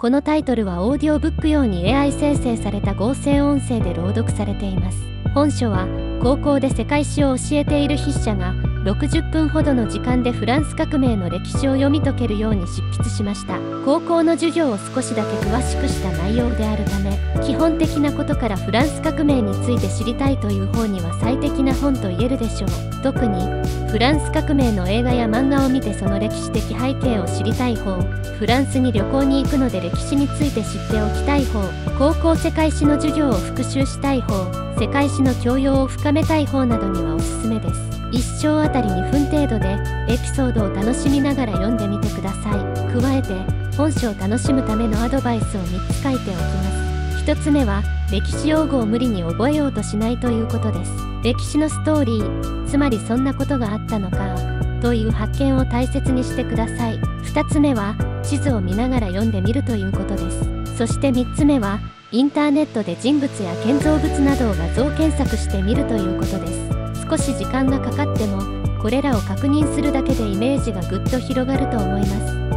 このタイトルはオーディオブック用に AI 生成された合成音声で朗読されています。本書は高校で世界史を教えている筆者が60分ほどの時間でフランス革命の歴史を読み解けるように執筆しました。高校の授業を少しだけ詳しくした内容であるため、基本的なことからフランス革命について知りたいという方には最適な本と言えるでしょう。特にフランス革命の映画や漫画を見てその歴史的背景を知りたい方、フランスに旅行に行くので歴史について知っておきたい方、高校世界史の授業を復習したい方、世界史の教養を深めたい方などにはおすすめです。一章あたり2分程度でエピソードを楽しみながら読んでみてください。加えて本書を楽しむためのアドバイスを3つ書いておきます。1つ目は歴史用語を無理に覚えようとしないということです。歴史のストーリー、つまりそんなことがあったのかという発見を大切にしてください。2つ目は地図を見ながら読んでみるということです。そして3つ目はインターネットで人物や建造物などを画像検索してみるということです。少し時間がかかってもこれらを確認するだけでイメージがぐっと広がると思います。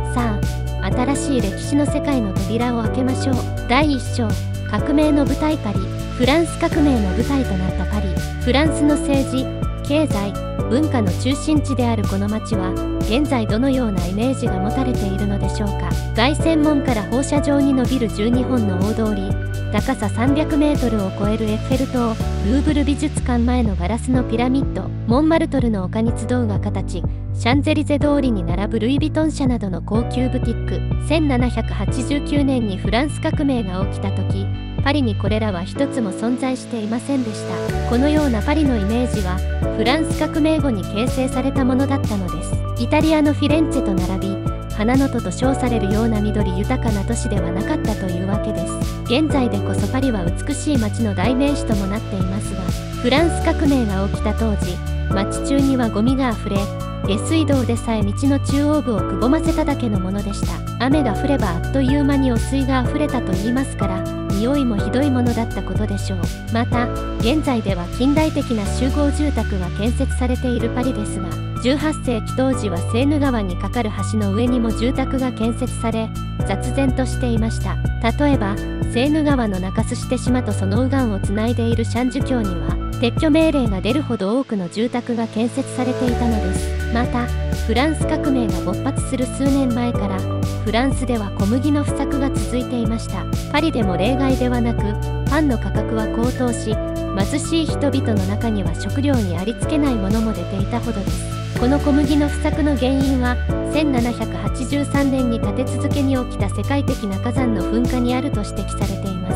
さあ、新しい歴史の世界の扉を開けましょう。第1章、革命の舞台パリ。フランス革命の舞台となったパリ。フランスの政治、経済、文化の中心地であるこの街は現在どのようなイメージが持たれているのでしょうか。凱旋門から放射状に伸びる12本の大通り、高さ300メートルを超えるエッフェル塔、ルーブル美術館前のガラスのピラミッド、モンマルトルの丘に集うが形、シャンゼリゼ通りに並ぶルイ・ヴィトン社などの高級ブティック。1789年にフランス革命が起きた時、パリにこれらは一つも存在していませんでした。このようなパリのイメージはフランス革命後に形成されたものだったのです。イタリアのフィレンツェと並び、花の都と称されるような緑豊かな都市ではなかったというわけです。現在でこそパリは美しい街の代名詞ともなっていますが、フランス革命が起きた当時、街中にはゴミがあふれ、下水道でさえ道の中央部をくぼませただけのものでした。雨が降ればあっという間に汚水があふれたといいますから、匂いもひどいものだったことでしょう。また現在では近代的な集合住宅が建設されているパリですが、18世紀当時はセーヌ川に架かる橋の上にも住宅が建設され、雑然としていました。例えばセーヌ川の中洲して島とその右岸をつないでいるシャンジュ峡には撤去命令が出るほど多くの住宅が建設されていたのです。またフランス革命が勃発する数年前からフランスでは小麦の不作が続いていました。パリでも例外ではなく、パンの価格は高騰し、貧しい人々の中には食料にありつけないものも出ていたほどです。この小麦の不作の原因は1783年に立て続けに起きた世界的な火山の噴火にあると指摘されています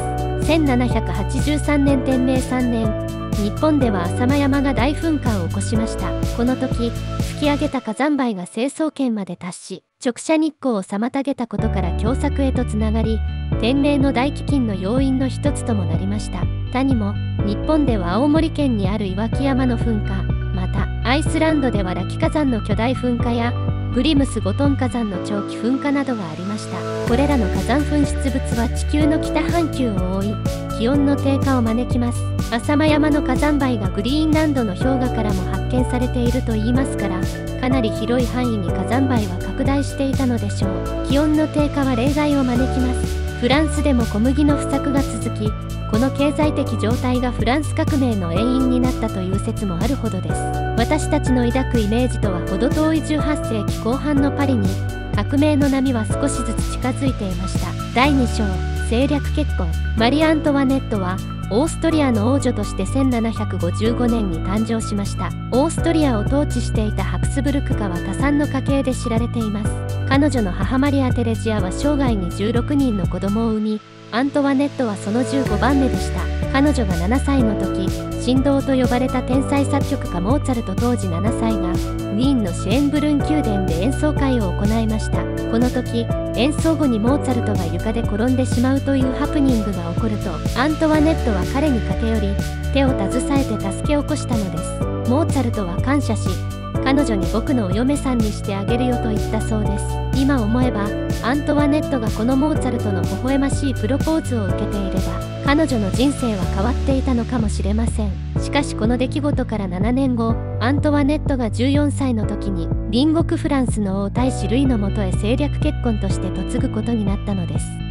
。1783年天明3年、日本では浅間山が大噴火を起こしました。この時吹き上げた火山灰が成層圏まで達し、直射日光を妨げたことから凶作へとつながり、天明の大飢饉の要因の一つともなりました。他にも日本では青森県にある岩木山の噴火、またアイスランドではラキ火山の巨大噴火やグリムスゴトン火山の長期噴火などがありました。これらの火山噴出物は地球の北半球を覆い、気温の低下を招きます。浅間山の火山灰がグリーンランドの氷河からも発見されているといいますから、かなり広い範囲に火山灰は拡大していたのでしょう。気温の低下は例外を招きます。フランスでも小麦の不作が続き、この経済的状態がフランス革命の遠因になったという説もあるほどです。私たちの抱くイメージとは程遠い18世紀後半のパリに革命の波は少しずつ近づいていました。第2章、政略結婚。マリー・アントワネットはオーストリアの王女として1755年に誕生しました。オーストリアを統治していたハプスブルク家は多産の家系で知られています。彼女の母マリア・テレジアは生涯に16人の子供を産み、アントワネットはその15番目でした。彼女が7歳の時、神童と呼ばれた天才作曲家モーツァルト当時7歳がウィーンのシェーンブルン宮殿で演奏会を行いました。この時演奏後にモーツァルトが床で転んでしまうというハプニングが起こると、アントワネットは彼に駆け寄り手を携えて助け起こしたのです。モーツァルトは感謝し、彼女に僕のお嫁さんにしてあげるよと言ったそうです。今思えばアントワネットがこのモーツァルトの微笑ましいプロポーズを受けていれば彼女の人生は変わっていたのかもしれません。しかしこの出来事から7年後、アントワネットが14歳の時に隣国フランスの王太子ルイのもとへ政略結婚として嫁ぐことになったのです。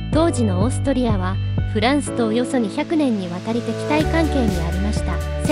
当時のオーストリアはフランスとおよそ200年にわたり敵対関係にありました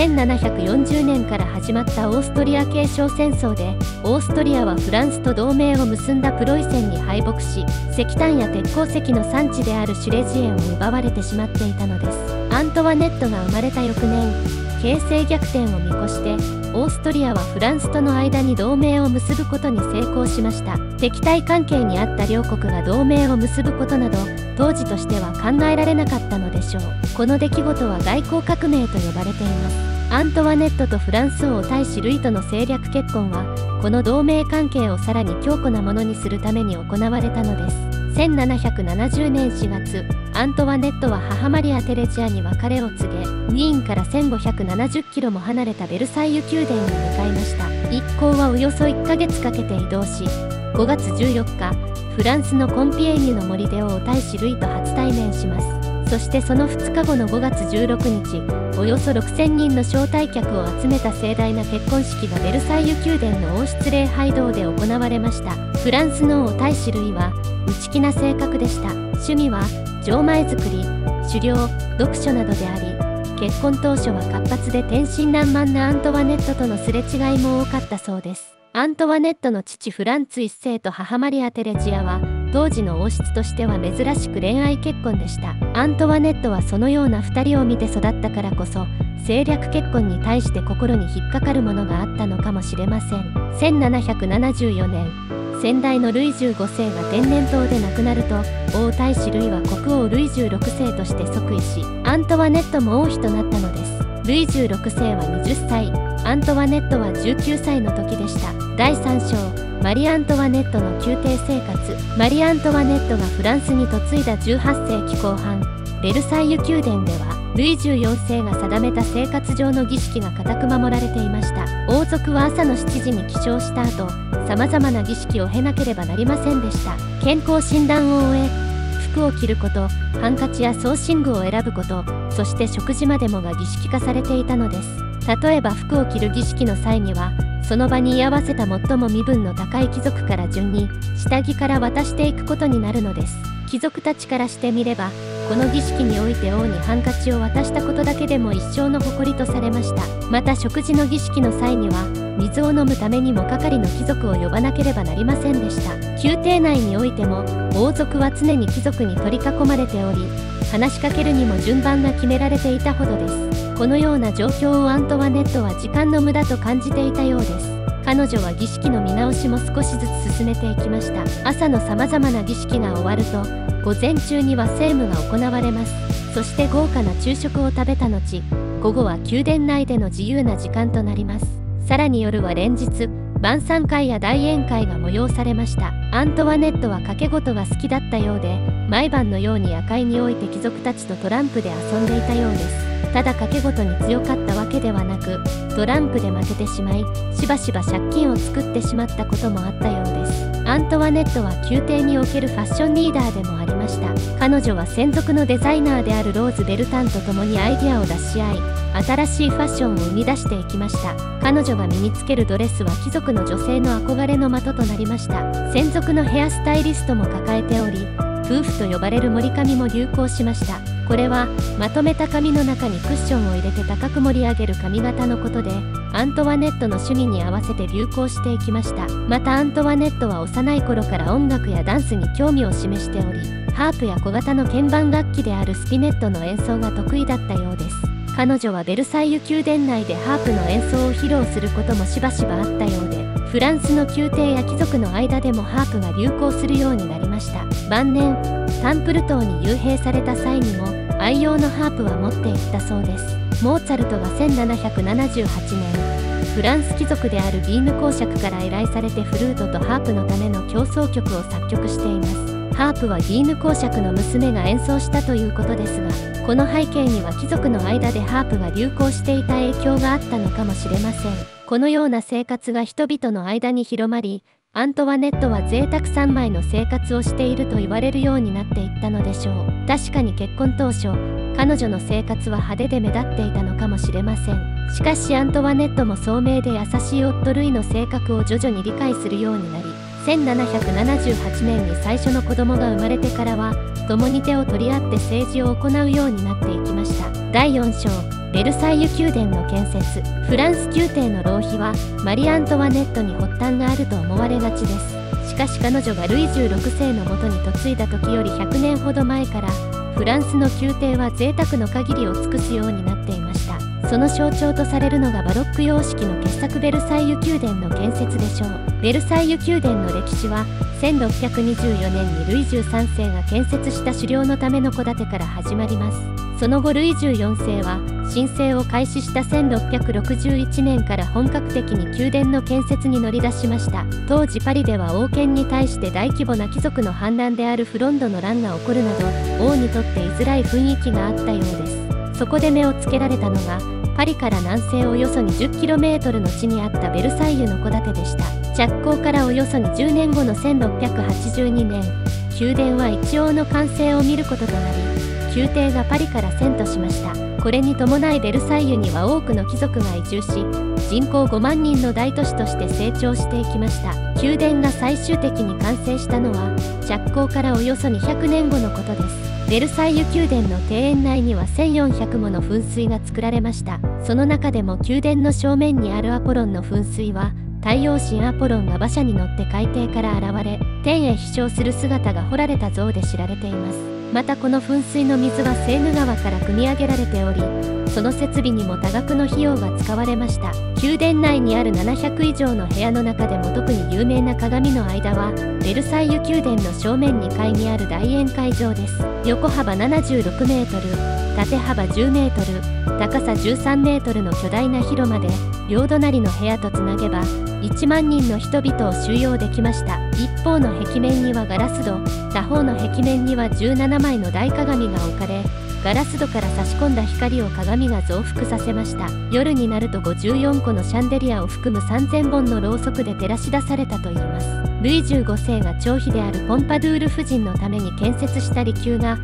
。1740年から始まったオーストリア継承戦争でオーストリアはフランスと同盟を結んだプロイセンに敗北し、石炭や鉄鉱石の産地であるシュレジエンを奪われてしまっていたのです。アントワネットが生まれた翌年、形勢逆転を見越してオーストリアはフランスとの間に同盟を結ぶことに成功しました。敵対関係にあった両国が同盟を結ぶことなど当時としては考えられなかったのでしょう。この出来事は外交革命と呼ばれています。アントワネットとフランス王大使ルイとの政略結婚はこの同盟関係をさらに強固なものにするために行われたのです。1770年4月、アントワネットは母マリア・テレジアに別れを告げ、ウィーンから1570キロも離れたベルサイユ宮殿に向かいました。一行はおよそ1ヶ月かけて移動し、5月14日、フランスのコンピエーニュの森で王太子ルイと初対面します。そしてその2日後の5月16日、およそ6000人の招待客を集めた盛大な結婚式がベルサイユ宮殿の王室礼拝堂で行われました。フランスの王太子ルイは内気な性格でした。趣味は錠前作り、狩猟、読書などであり、結婚当初は活発で天真爛漫なアントワネットとのすれ違いも多かったそうです。アントワネットの父フランツ一世と母マリア・テレジアは当時の王室としては珍しく恋愛結婚でした。アントワネットはそのような2人を見て育ったからこそ政略結婚に対して心に引っかかるものがあったのかもしれません。1774年、先代のルイ15世が天然痘で亡くなると王太子ルイは国王ルイ16世として即位し、アントワネットも王妃となったのです。ルイ16世は20歳、アントワネットは19歳の時でした。第3章、マリ・アントワネットの宮廷生活。マリ・アントワネットがフランスに嫁いだ18世紀後半、ベルサイユ宮殿ではルイ14世が定めた生活上の儀式が固く守られていました。王族は朝の7時に起床した後、さまざまな儀式を経なければなりませんでした。健康診断を終え、服を着ること、ハンカチや装身具を選ぶこと、そして食事までもが儀式化されていたのです。例えば服を着る儀式の際には、その場に居合わせた最も身分の高い貴族から順に下着から渡していくことになるのです。貴族たちからしてみれば、この儀式において王にハンカチを渡したことだけでも一生の誇りとされました。また食事の儀式の際には水を飲むためにも係の貴族を呼ばなければなりませんでした。宮廷内においても王族は常に貴族に取り囲まれており、話しかけるにも順番が決められていたほどです。このような状況をアントワネットは時間の無駄と感じていたようです。彼女は儀式の見直しも少しずつ進めていきました。朝のさまざまな儀式が終わると午前中には政務が行われます。そして豪華な昼食を食べた後、午後は宮殿内での自由な時間となります。さらに夜は連日晩餐会や大宴会が催されました。アントワネットは賭け事が好きだったようで、毎晩のように夜会において貴族たちとトランプで遊んでいたようです。ただ賭け事に強かったわけではなく、トランプで負けてしまいしばしば借金を作ってしまったこともあったようです。アントワネットは宮廷におけるファッションリーダーでもありました。彼女は専属のデザイナーであるローズ・ベルタンと共にアイデアを出し合い、新しいファッションを生み出していきました。彼女が身につけるドレスは貴族の女性の憧れの的となりました。専属のヘアスタイリストも抱えており、夫婦と呼ばれる盛り髪も流行しました。これはまとめた髪の中にクッションを入れて高く盛り上げる髪型のことで、アントワネットの趣味に合わせて流行していきました。またアントワネットは幼い頃から音楽やダンスに興味を示しており、ハープや小型の鍵盤楽器であるスピネットの演奏が得意だったようです。彼女はベルサイユ宮殿内でハープの演奏を披露することもしばしばあったようで、フランスの宮廷や貴族の間でもハープが流行するようになりました。晩年タンプル島に幽閉された際にも愛用のハープは持っていったそうです。モーツァルトが1778年、フランス貴族であるビーヌ公爵から依頼されてフルートとハープのための協奏曲を作曲しています。ハープはビーヌ公爵の娘が演奏したということですが、この背景には貴族の間でハープが流行していた影響があったのかもしれません。このような生活が人々の間に広まり、アントワネットは贅沢三昧の生活をしていると言われるようになっていったのでしょう。確かに結婚当初、彼女の生活は派手で目立っていたのかもしれません。しかしアントワネットも聡明で優しい夫ルイの性格を徐々に理解するようになり、1778年に最初の子供が生まれてからは共に手を取り合って政治を行うようになっていきました。第4章、ベルサイユ宮殿の建設。フランス宮廷の浪費はマリ・アントワネットに発端があると思われがちです。しかし彼女がルイ16世のもとに嫁いだ時より100年ほど前からフランスの宮廷は贅沢の限りを尽くすようになっていました。その象徴とされるのがバロック様式の傑作ベルサイユ宮殿の建設でしょう。ベルサイユ宮殿の歴史は1624年にルイ13世が建設した狩猟のための戸建てから始まります。その後ルイ14世は申請を開始した1661年から本格的に宮殿の建設に乗り出しました。当時パリでは王権に対して大規模な貴族の反乱であるフロンドの乱が起こるなど王にとって居づらい雰囲気があったようです。そこで目をつけられたのがパリから南西およそ 20km の地にあったベルサイユの戸建てでした。着工からおよそ20年後の1682年、宮殿は一応の完成を見ることとなり、宮廷がパリから遷都しました。これに伴いベルサイユには多くの貴族が移住し、人口5万人の大都市として成長していきました。宮殿が最終的に完成したのは着工からおよそ200年後のことです。ベルサイユ宮殿の庭園内には1400もの噴水が作られました。その中でも宮殿の正面にあるアポロンの噴水は太陽神アポロンが馬車に乗って海底から現れ天へ飛翔する姿が彫られた像で知られています。またこの噴水の水はセーヌ川から汲み上げられており、その設備にも多額の費用が使われました。宮殿内にある700以上の部屋の中でも特に有名な鏡の間はベルサイユ宮殿の正面2階にある大宴会場です。横幅76メートル、縦幅10メートル、高さ13メートルの巨大な広間で両隣の部屋とつなげば1万人の人々を収容できました。一方の壁面にはガラス戸、他方の壁面には17枚の大鏡が置かれ、ガラス戸から差し込んだ光を鏡が増幅させました。夜になると54個のシャンデリアを含む3000本のろうそくで照らし出されたといいます。ルイ15世が長妃であるポンパドゥール夫人のために建設した離宮が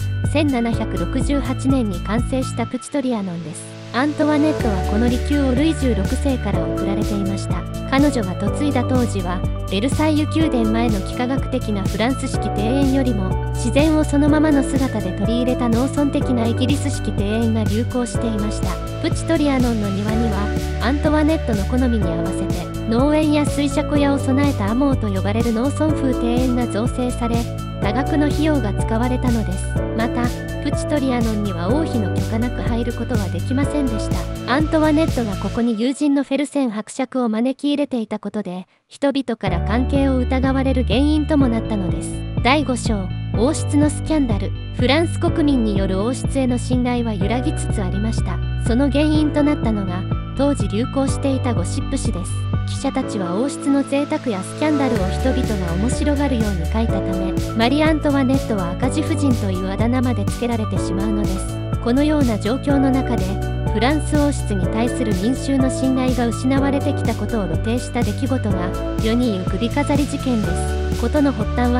1768年に完成したプチトリアノンです。アントワネットはこの離宮をルイ16世から贈られていました。彼女が嫁いだ当時はベルサイユ宮殿前の幾何学的なフランス式庭園よりも自然をそのままの姿で取り入れた農村的なイギリス式庭園が流行していました。プチトリアノンの庭にはアントワネットの好みに合わせて農園や水車小屋を備えたアモーと呼ばれる農村風庭園が造成され、多額の費用が使われたのです。またプチトリアノンには王妃の許可なく入ることはできませんでした。アントワネットがここに友人のフェルセン伯爵を招き入れていたことで人々から関係を疑われる原因ともなったのです。第5章、王室のスキャンダル。フランス国民による王室への信頼は揺らぎつつありました。その原因となったのが当時流行していたゴシップ誌です。記者たちは王室の贅沢やスキャンダルを人々が面白がるように書いたため、マリ・アントワネットは赤字夫人というあだ名までつけられてしまうのです。このような状況の中でフランス王室に対する民衆の信頼が失われてきたことを露呈した出来事が世に言う首飾り事件です。事の発端は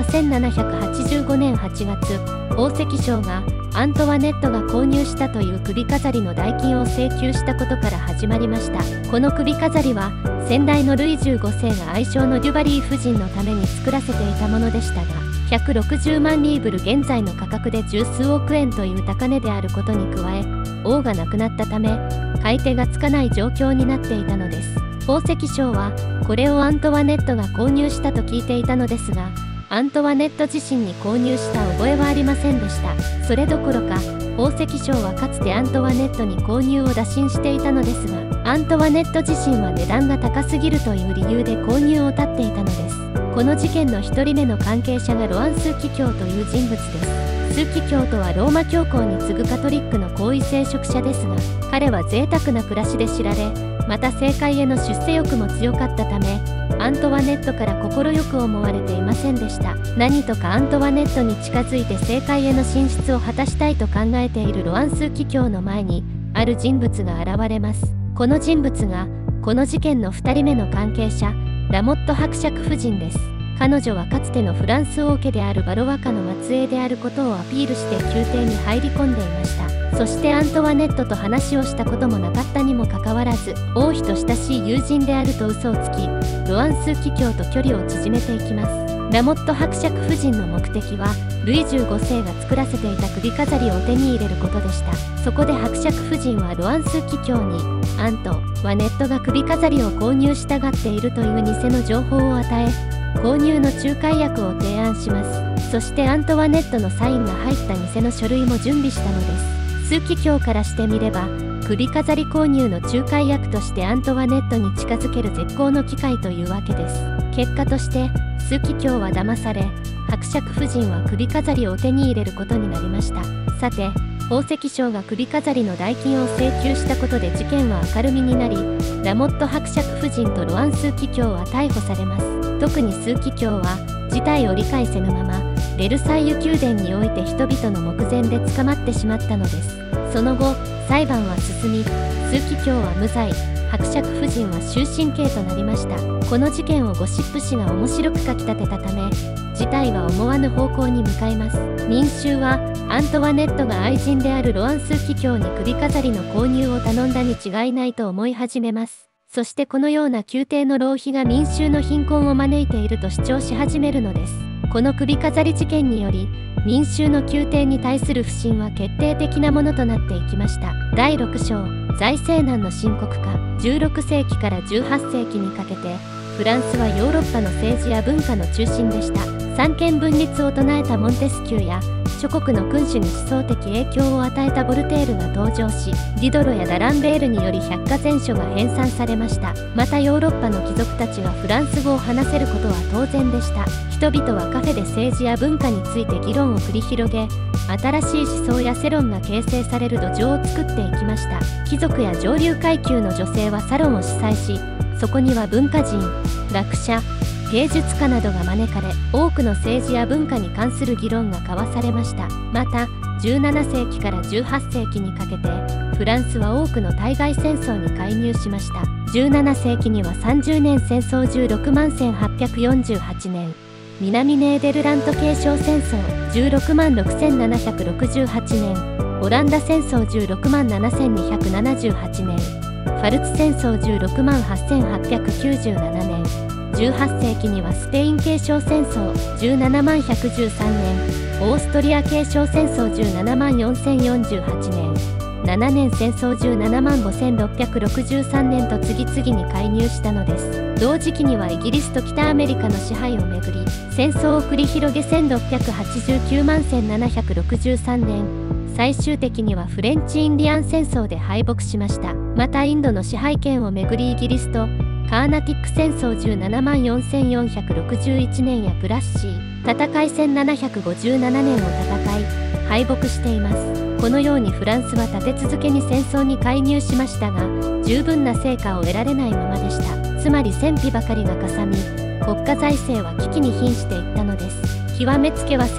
1785年8月、宝石商がアントワネットが購入したという首飾りの代金を請求したことから始まりました。この首飾りは先代のルイ15世が愛称のデュバリー夫人のために作らせていたものでしたが、160万リーブル現在の価格で十数億円という高値であることに加え、王が亡くなったため買い手がつかない状況になっていたのです。宝石商はこれをアントワネットが購入したと聞いていたのですが、アントワネット自身に購入した覚えはありませんでした。それどころか宝石商はかつてアントワネットに購入を打診していたのですが、アントワネット自身は値段が高すぎるという理由で購入を絶っていたのです。この事件の1人目の関係者がロアン・スーキ教という人物です。スーキ教とはローマ教皇に次ぐカトリックの高位聖職者ですが、彼は贅沢な暮らしで知られ、また政界への出世欲も強かったため、アントワネットから快く思われていませんでした。何とかアントワネットに近づいて政界への進出を果たしたいと考えているロアン・スーキ教の前にある人物が現れます。この人物がこの事件の2人目の関係者、ラモット伯爵夫人です。彼女はかつてのフランス王家であるバロワ家の末裔であることをアピールして宮廷に入り込んでいました。そしてアントワネットと話をしたこともなかったにもかかわらず、王妃と親しい友人であると嘘をつき、ロアン・スーキ教と距離を縮めていきます。 ラモット伯爵夫人の目的はルイ15世が作らせていた首飾りを手に入れることでした。そこで伯爵夫人はロアンス騎卿にアントワネットが首飾りを購入したがっているという偽の情報を与え、購入の仲介役を提案します。そしてアントワネットのサインが入った偽の書類も準備したのです。ス騎卿からしてみれば首飾り購入の仲介役としてアントワネットに近づける絶好の機会というわけです。結果としてス騎卿は騙され、伯爵夫人は首飾りを手に入れることになりました。さて、宝石商が首飾りの代金を請求したことで事件は明るみになり、ラモット伯爵夫人とロアンス騎卿は逮捕されます。特にス騎卿は事態を理解せぬままベルサイユ宮殿において人々の目前で捕まってしまったのです。その後裁判は進み、ス騎卿は無罪、伯爵夫人は終身刑となりました。この事件をゴシップ誌が面白く書き立てたため、事態は思わぬ方向に向かいます。民衆はアントワネットが愛人であるロアンス騎卿に首飾りの購入を頼んだに違いないと思い始めます。そしてこのような宮廷の浪費が民衆の貧困を招いていると主張し始めるのです。この首飾り事件により民衆の宮廷に対する不信は決定的なものとなっていきました。第6章、財政難の深刻化。16世紀から18世紀にかけてフランスはヨーロッパの政治や文化の中心でした。三権分立を唱えたモンテスキューや諸国の君主に思想的影響を与えたボルテールが登場し、ディドロやダランベールにより百科全書が編纂されました。またヨーロッパの貴族たちはフランス語を話せることは当然でした。人々はカフェで政治や文化について議論を繰り広げ、新しい思想や世論が形成される土壌を作っていきました。貴族や上流階級の女性はサロンを主催し、そこには文化人、学者、芸術家などが招かれ、多くの政治や文化に関する議論が交わされました。また17世紀から18世紀にかけてフランスは多くの対外戦争に介入しました。17世紀には30年戦争16万1848年、南ネーデルラント継承戦争16万6768年、オランダ戦争16万7278年、ファルツ戦争16万8897年、18世紀にはスペイン継承戦争17万113年、オーストリア継承戦争17万4048年、7年戦争17万5663年と次々に介入したのです。同時期にはイギリスと北アメリカの支配をめぐり戦争を繰り広げ1689万1763年、最終的にはフレンチ・インディアン戦争で敗北しました。またインドの支配権をめぐりイギリスとカーナティック戦争17万4461年やプラッシー戦い1757年を戦い敗北しています。このようにフランスは立て続けに戦争に介入しましたが、十分な成果を得られないままでした。つまり戦費ばかりがかさみ、国家財政は危機に瀕していったのです。極めつけは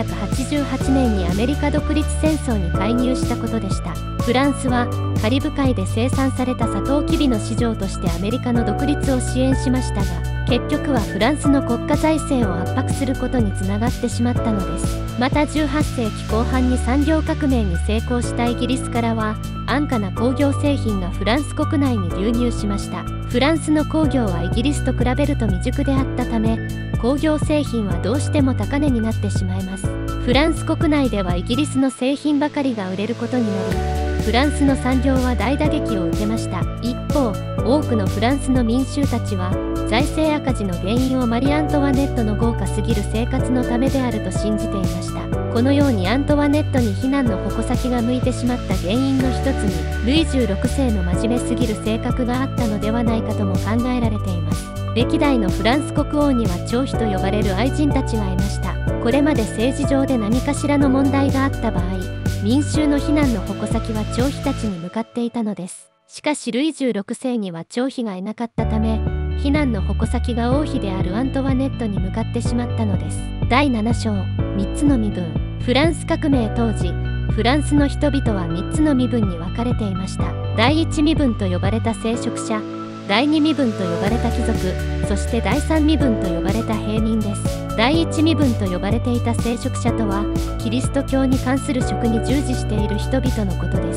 1788年にアメリカ独立戦争に介入したことでした。フランスはカリブ海で生産されたサトウキビの市場としてアメリカの独立を支援しましたが、結局はフランスの国家財政を圧迫することにつながってしまったのです。また18世紀後半に産業革命に成功したイギリスからは安価な工業製品がフランス国内に流入しました。フランスの工業はイギリスと比べると未熟であったため、工業製品はどうしても高値になってしまいます。フランス国内ではイギリスの製品ばかりが売れることになり、フランスの産業は大打撃を受けました。一方、多くのフランスの民衆たちは財政赤字の原因をマリ・アントワネットの豪華すぎる生活のためであると信じていました。このようにアントワネットに非難の矛先が向いてしまった原因の一つにルイ16世の真面目すぎる性格があったのではないかとも考えられています。歴代のフランス国王には寵妃と呼ばれる愛人たちがいました。これまで政治上で何かしらの問題があった場合、民衆の非難の矛先は寵妃たちに向かっていたのです。しかしルイ16世には寵妃がいなかったため、非難の矛先が王妃であるアントワネットに向かってしまったのです。第7章、3つの身分。フランス革命当時、フランスの人々は3つの身分に分かれていました。第1身分と呼ばれた聖職者、第2身分と呼ばれた貴族、そして第3身分と呼ばれた平民です。第1身分と呼ばれていた聖職者とは、キリスト教に関する職に従事している人々のことです。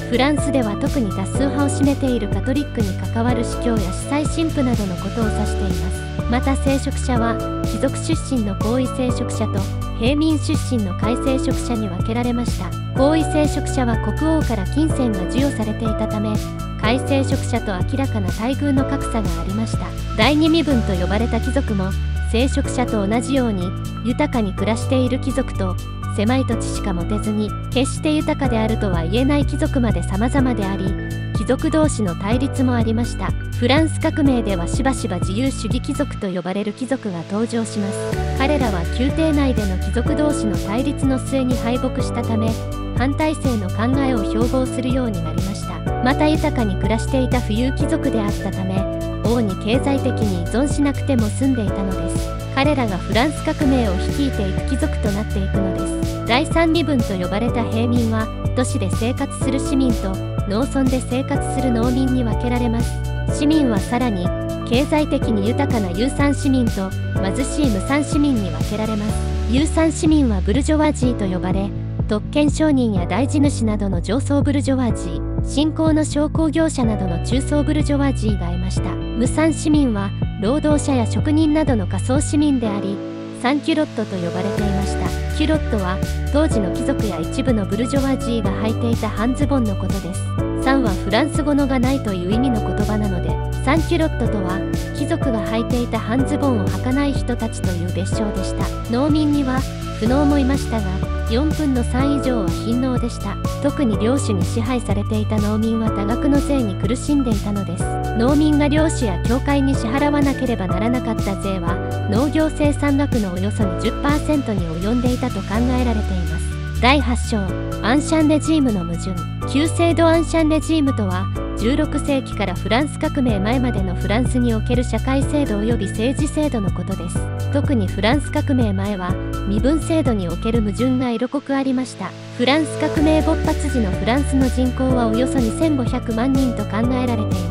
フランスでは特に多数派を占めているカトリックに関わる司教や司祭神父などのことを指しています。また聖職者は貴族出身の高位聖職者と平民出身の下位聖職者に分けられました。高位聖職者は国王から金銭が授与されていたため、下位聖職者と明らかな待遇の格差がありました。第二身分と呼ばれた貴族も聖職者と同じように豊かに暮らしている貴族と狭い土地しか持てずに決して豊かであるとは言えない貴族まで様々であり、貴族同士の対立もありました。フランス革命ではしばしば自由主義貴族と呼ばれる貴族が登場します。彼らは宮廷内での貴族同士の対立の末に敗北したため、反体制の考えを標榜するようになりました。また豊かに暮らしていた富裕貴族であったため、王に経済的に依存しなくても済んでいたのです。彼らがフランス革命を率いていく貴族となっていくのです。第三身分と呼ばれた平民は都市で生活する市民と農村で生活する農民に分けられます。市民はさらに経済的に豊かな有産市民と貧しい無産市民に分けられます。有産市民はブルジョワジーと呼ばれ、特権商人や大地主などの上層ブルジョワジー、新興の商工業者などの中層ブルジョワジーがいました。無産市民は労働者や職人などの下層市民であり、サンキュロットと呼ばれていました。キュロットは当時の貴族や一部のブルジョワジーが履いていた半ズボンのことです。サンはフランス語のがないという意味の言葉なので、サンキュロットとは貴族が履いていた半ズボンを履かない人たちという別称でした。農民には不農もいましたが、4分の3以上は貧農でした。特に領主に支配されていた農民は多額の税に苦しんでいたのです。農民が領主や教会に支払わなければならなかった税は農業生産額のおよそ 20% に及んでいたと考えられています。第8章アンシャンレジームの矛盾。旧制度アンシャンレジームとは16世紀からフランス革命前までのフランスにおける社会制度及び政治制度のことです。特にフランス革命前は身分制度における矛盾が色濃くありました。フランス革命勃発時のフランスの人口はおよそ2500万人と考えられています。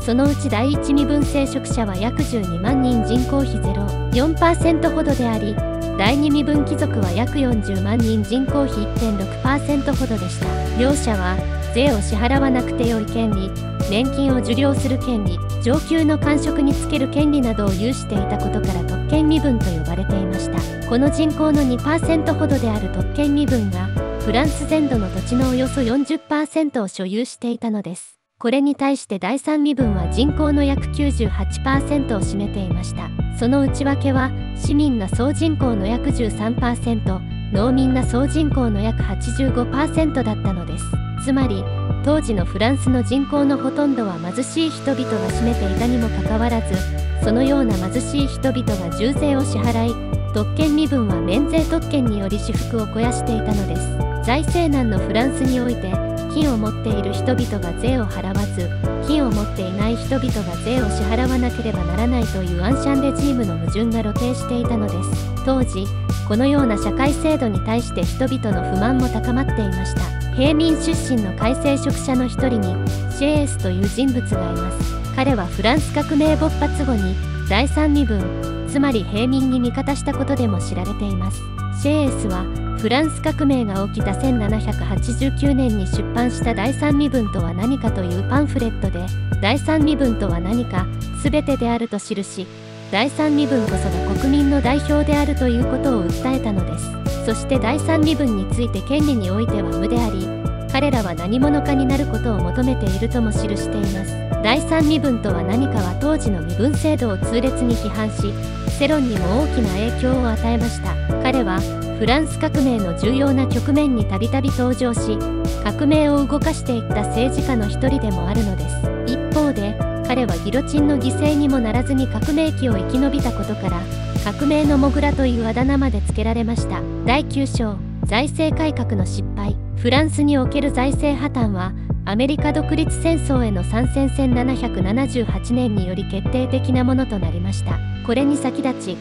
そのうち第一身分聖職者は約12万人、人口比 0.4% ほどであり、第二身分貴族は約40万人、人口比 1.6% ほどでした。両者は税を支払わなくてよい権利、年金を受領する権利、上級の官職に就ける権利などを有していたことから特権身分と呼ばれていました。この人口の 2% ほどである特権身分がフランス全土の土地のおよそ 40% を所有していたのです。これに対して第三身分は人口の約 98% を占めていました。その内訳は市民が総人口の約 13%、農民が総人口の約 85% だったのです。つまり当時のフランスの人口のほとんどは貧しい人々が占めていたにもかかわらず、そのような貧しい人々が重税を支払い、特権身分は免税特権により私腹を肥やしていたのです。財政難のフランスにおいて金を持っている人々が税を払わず、金を持っていない人々が税を支払わなければならないというアンシャンレジームの矛盾が露呈していたのです。当時このような社会制度に対して人々の不満も高まっていました。平民出身の改正職者の一人にシェーエスという人物がいます。彼はフランス革命勃発後に第三身分、つまり平民に味方したことでも知られています。シェーエスはフランス革命が起きた1789年に出版した第三身分とは何かというパンフレットで、第三身分とは何か全てであると記し、第三身分こそが国民の代表であるということを訴えたのです。そして第三身分について権利においては無であり、彼らは何者かになることを求めているとも記しています。第三身分とは何かは当時の身分制度を痛烈に批判し、世論にも大きな影響を与えました。彼はフランス革命の重要な局面にたびたび登場し、革命を動かしていった政治家の一人でもあるのです。一方で彼はギロチンの犠牲にもならずに革命期を生き延びたことから、革命のモグラというあだ名まで付けられました。第9章財政改革の失敗。フランスにおける財政破綻はアメリカ独立戦争への参戦1778年により決定的なものとなりました。これに先立ち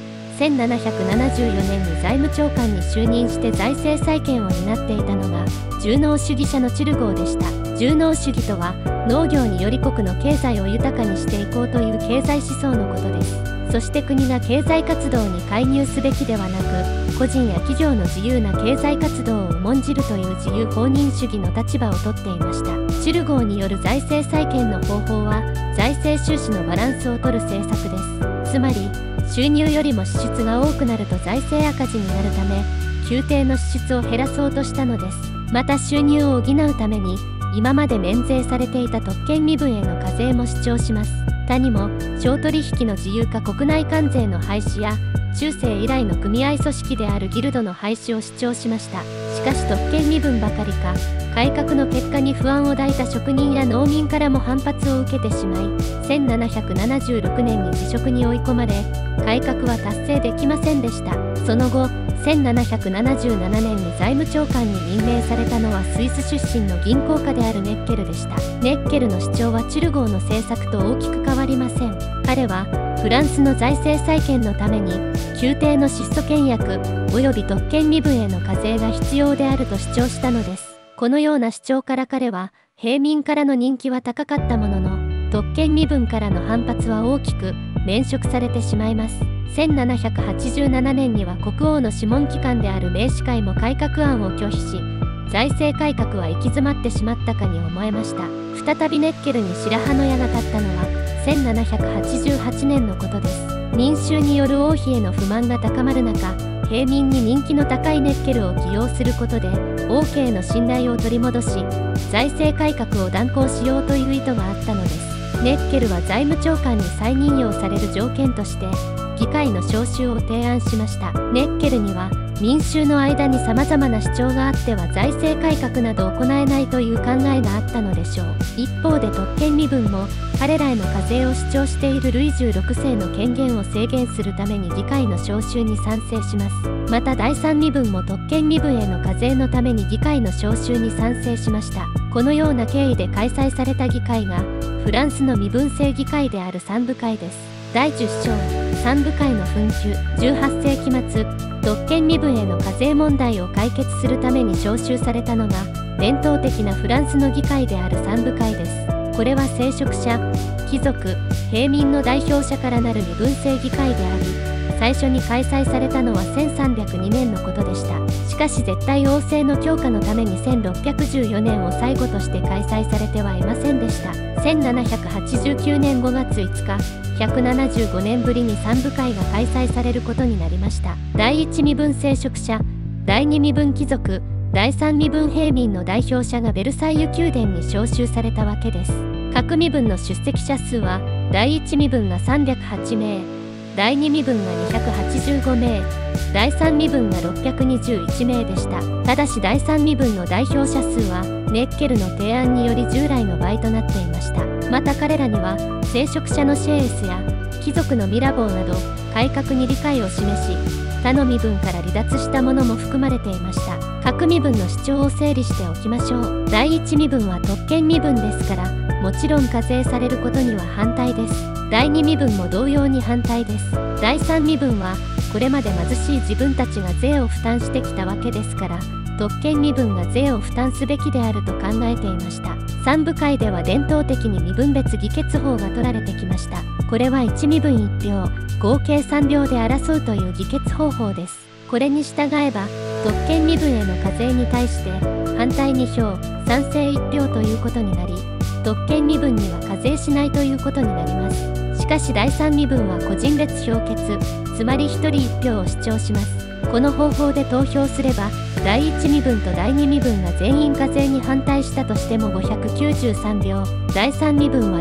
1774年に財務長官に就任して財政再建を担っていたのが重農主義者のチュルゴーでした。重農主義とは農業により国の経済を豊かにしていこうという経済思想のことです。そして国が経済活動に介入すべきではなく、 個人や企業の自由な経済活動を重んじるという自由放任主義の立場をとっていました。チュルゴーによる財政再建の方法は財政収支のバランスを取る政策です。つまり収入よりも支出が多くなると財政赤字になるため、宮廷の支出を減らそうとしたのです。また収入を補うために今まで免税されていた特権身分への課税も主張します。他にも商取引の自由化、国内関税の廃止や中世以来の組合組織であるギルドの廃止を主張しました。しかし特権身分ばかりか、改革の結果に不安を抱いた職人や農民からも反発を受けてしまい、1776年に辞職に追い込まれ、改革は達成できませんでした。その後1777年に財務長官に任命されたのはスイス出身の銀行家であるネッケルでした。ネッケルの主張はチュルゴーの政策と大きく変わりません。彼はフランスの財政再建のために宮廷の質素倹約及び特権身分への課税が必要であると主張したのです。このような主張から彼は平民からの人気は高かったものの、特権身分からの反発は大きく免職されてしまいます。1787年には国王の諮問機関である名士会も改革案を拒否し、財政改革は行き詰まってしまったかに思えました。再びネッケルに白羽の矢が立ったのは1788年のことです。民衆による王妃への不満が高まる中、平民に人気の高いネッケルを起用することで王家への信頼を取り戻し、財政改革を断行しようという意図があったのです。ネッケルは財務長官に再任用される条件として議会の招集を提案しました。ネッケルには民衆の間に様々な主張があっては財政改革など行えないという考えがあったのでしょう。一方で特権身分も彼らへの課税を主張しているルイ16世の権限を制限するために議会の招集に賛成します。また第三身分も特権身分への課税のために議会の招集に賛成しました。このような経緯で開催された議会がフランスの身分制議会である三部会です。第10章三部会の紛糾。18世紀末、特権身分への課税問題を解決するために招集されたのが伝統的なフランスの議会である三部会です。これは聖職者、貴族、平民の代表者からなる身分制議会であり、最初に開催されたのは1302年のことでした。しかし絶対王政の強化のために1614年を最後として開催されてはいませんでした。1789年5月5日、175年ぶりに三部会が開催されることになりました。第一身分聖職者、第二身分貴族、第三身分平民の代表者がベルサイユ宮殿に招集されたわけです。各身分の出席者数は第一身分が308名、第二身分が285名、第三身分が621名でした。ただし第三身分の代表者数はネッケルの提案により従来の倍となっていました。また彼らには聖職者のシェーエスや貴族のミラボーなど改革に理解を示し、他の身分から離脱したものも含まれていました。各身分の主張を整理しておきましょう。第一身分は特権身分ですから、もちろん課税されることには反対です。第二身分も同様に反対です。第三身分はこれまで貧しい自分たちが税を負担してきたわけですから、特権身分が税を負担すべきであると考えていました。三部会では伝統的に身分別議決法が取られてきました。これは1身分1票、合計3票で争うという議決方法です。これに従えば、特権身分への課税に対して反対2票、賛成1票ということになり、特権身分には課税しないということになります。しかし第三身分は個人別評決、つまり1人1票を主張します。この方法で投票すれば、第一身分と第二身分が全員課税に反対したとしても593票、第三身分は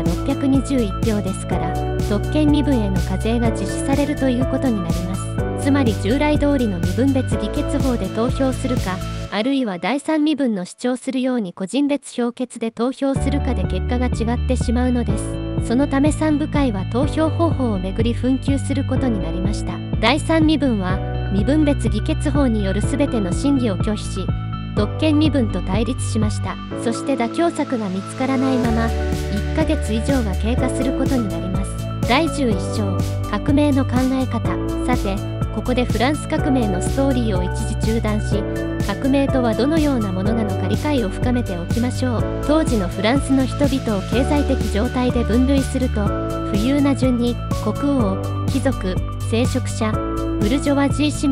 621票ですから、特権身分への課税が実施されるということになります。つまり従来通りの身分別議決法で投票するか、あるいは第三身分の主張するように個人別評決で投票するかで結果が違ってしまうのです。そのため三部会は投票方法をめぐり紛糾することになりました。第三身分は身分別議決法による全ての審議を拒否し、特権身分と対立しました。そして妥協策が見つからないまま1ヶ月以上が経過することになります。第11章革命の考え方。さてここでフランス革命のストーリーを一時中断し、革命とはどのようなものなのか理解を深めておきましょう。当時のフランスの人々を経済的状態で分類すると、富裕な順に国王、貴族、聖職者、ブルジョワジー市民、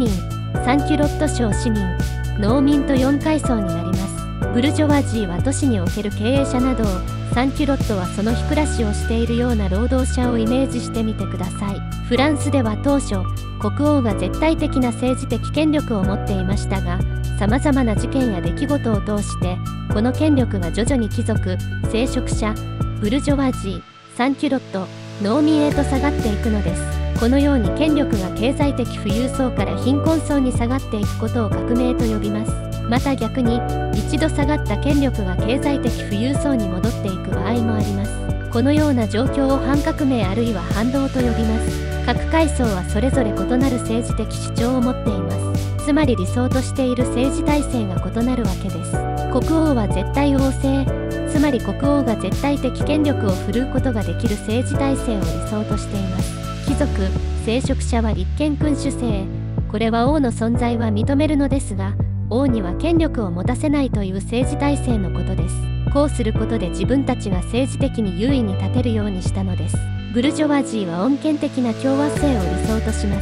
サンキュロット省市民、農民と4階層になります。ブルジョワジーは都市における経営者などを、サンキュロットはその日暮らしをしているような労働者をイメージしてみてください。フランスでは当初、国王が絶対的な政治的権力を持っていましたが、さまざまな事件や出来事を通して、この権力が徐々に貴族、聖職者、ブルジョワジー、サンキュロット、農民へと下がっていくのです。このように権力が経済的富裕層から貧困層に下がっていくことを革命と呼びます。また逆に、一度下がった権力が経済的富裕層に戻っていく場合もあります。このような状況を反革命あるいは反動と呼びます。各階層はそれぞれ異なる政治的主張を持っています。つまり理想としている政治体制が異なるわけです。国王は絶対王政、つまり国王が絶対的権力を振るうことができる政治体制を理想としています。貴族、聖職者は立憲君主制。これは王の存在は認めるのですが、王には権力を持たせないという政治体制のことです。こうすることで自分たちが政治的に優位に立てるようにしたのです。ブルジョワジーは穏健的な共和制を理想とします。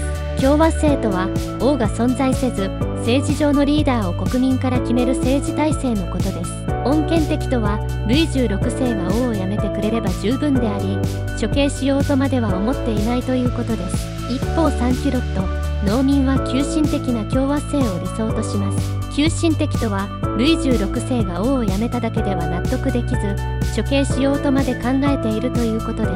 共和制とは、王が存在せず、政治上のリーダーを国民から決める政治体制のことです。穏健的とは、ルイ16世が王を辞めてくれれば十分であり、処刑しようとまでは思っていないということです。一方サンキュロット、農民は急進的な共和制を理想とします。急進的とは、ルイ16世が王を辞めただけでは納得できず、処刑しようとまで考えているということです。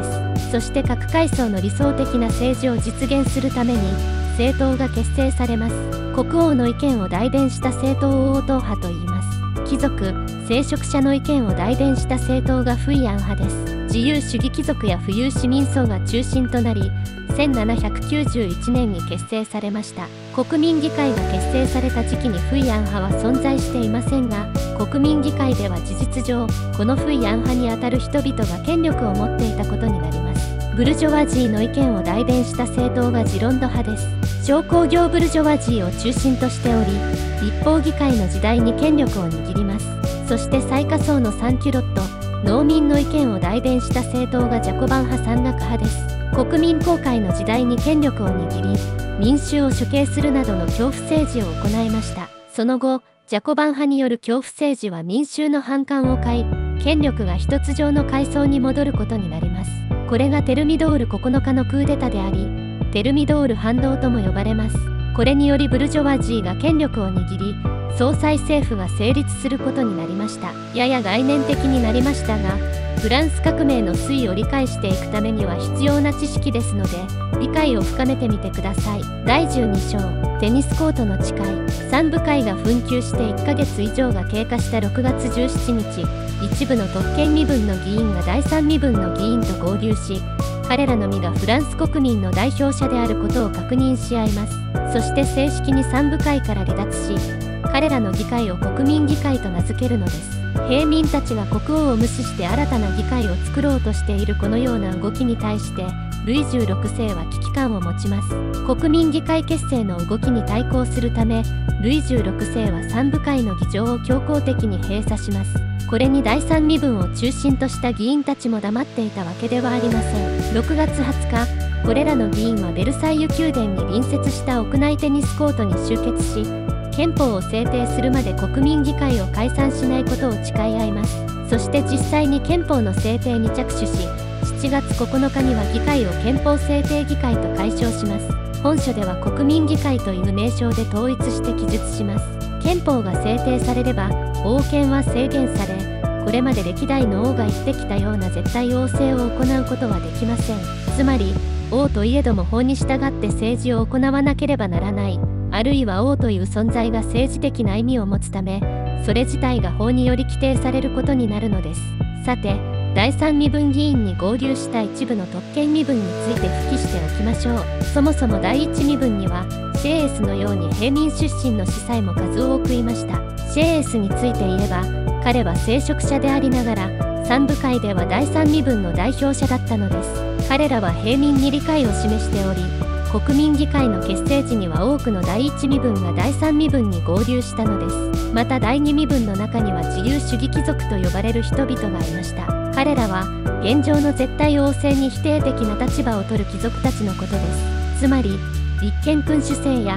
そして各階層の理想的な政治を実現するために、政党が結成されます。国王の意見を代弁した政党を王党派と言います。貴族、聖職者の意見を代弁した政党がフイアン派です。自由主義貴族や富裕市民層が中心となり、1791年に結成されました。国民議会が結成された時期にフイアン派は存在していませんが、国民議会では事実上、このフイアン派にあたる人々が権力を持っていたことになります。ブルジョワジーの意見を代弁した政党がジロンド派です。商工業ブルジョワジーを中心としており、立法議会の時代に権力を握ります。そして最下層のサンキュロット、農民の意見を代弁した政党がジャコバン派山岳派です。国民公会の時代に権力を握り、民衆を処刑するなどの恐怖政治を行いました。その後、ジャコバン派による恐怖政治は民衆の反感を買い、権力が一つ上の階層に戻ることになります。これがテルミドール9日のクーデタであり、テルミドール反動とも呼ばれます。これによりブルジョワジーが権力を握り、総裁政府が成立することになりました。やや概念的になりましたが、フランス革命の推移を理解していくためには必要な知識ですので、理解を深めてみてください。第12章、テニスコートの誓い。3部会が紛糾して1ヶ月以上が経過した6月17日、一部の特権身分の議員が第3身分の議員と合流し、彼らのみがフランス国民の代表者であることを確認し合います。そして正式に3部会から離脱し、彼らの議会を国民議会と名付けるのです。平民たちが国王を無視して新たな議会を作ろうとしているこのような動きに対して、ルイ16世は危機感を持ちます。国民議会結成の動きに対抗するため、ルイ16世は3部会の議場を強行的に閉鎖します。これに第3身分を中心とした議員たちも黙っていたわけではありません。6月20日、これらの議員はベルサイユ宮殿に隣接した屋内テニスコートに集結し、憲法を制定するまで国民議会を解散しないことを誓い合います。そして実際に憲法の制定に着手し、7月9日には議会を憲法制定議会と解消します。本書では国民議会という名称で統一して記述します。憲法が制定されれば、王権は制限され、これまで歴代の王が言ってきたような絶対王政を行うことはできません。つまり、王といえども法に従って政治を行わなければならない。あるいは王という存在が政治的な意味を持つため、それ自体が法により規定されることになるのです。さて、第3身分議員に合流した一部の特権身分について付記しておきましょう。そもそも第1身分には、シェーエスのように平民出身の司祭も数多くいました。シェーエスについて言えば、彼は聖職者でありながら、3部会では第3身分の代表者だったのです。彼らは平民に理解を示しており、国民議会の結成時には多くの第1身分が第3身分に合流したのです。また第2身分の中には自由主義貴族と呼ばれる人々がいました。彼らは現状の絶対王政に否定的な立場を取る貴族たちのことです。つまり立憲君主制や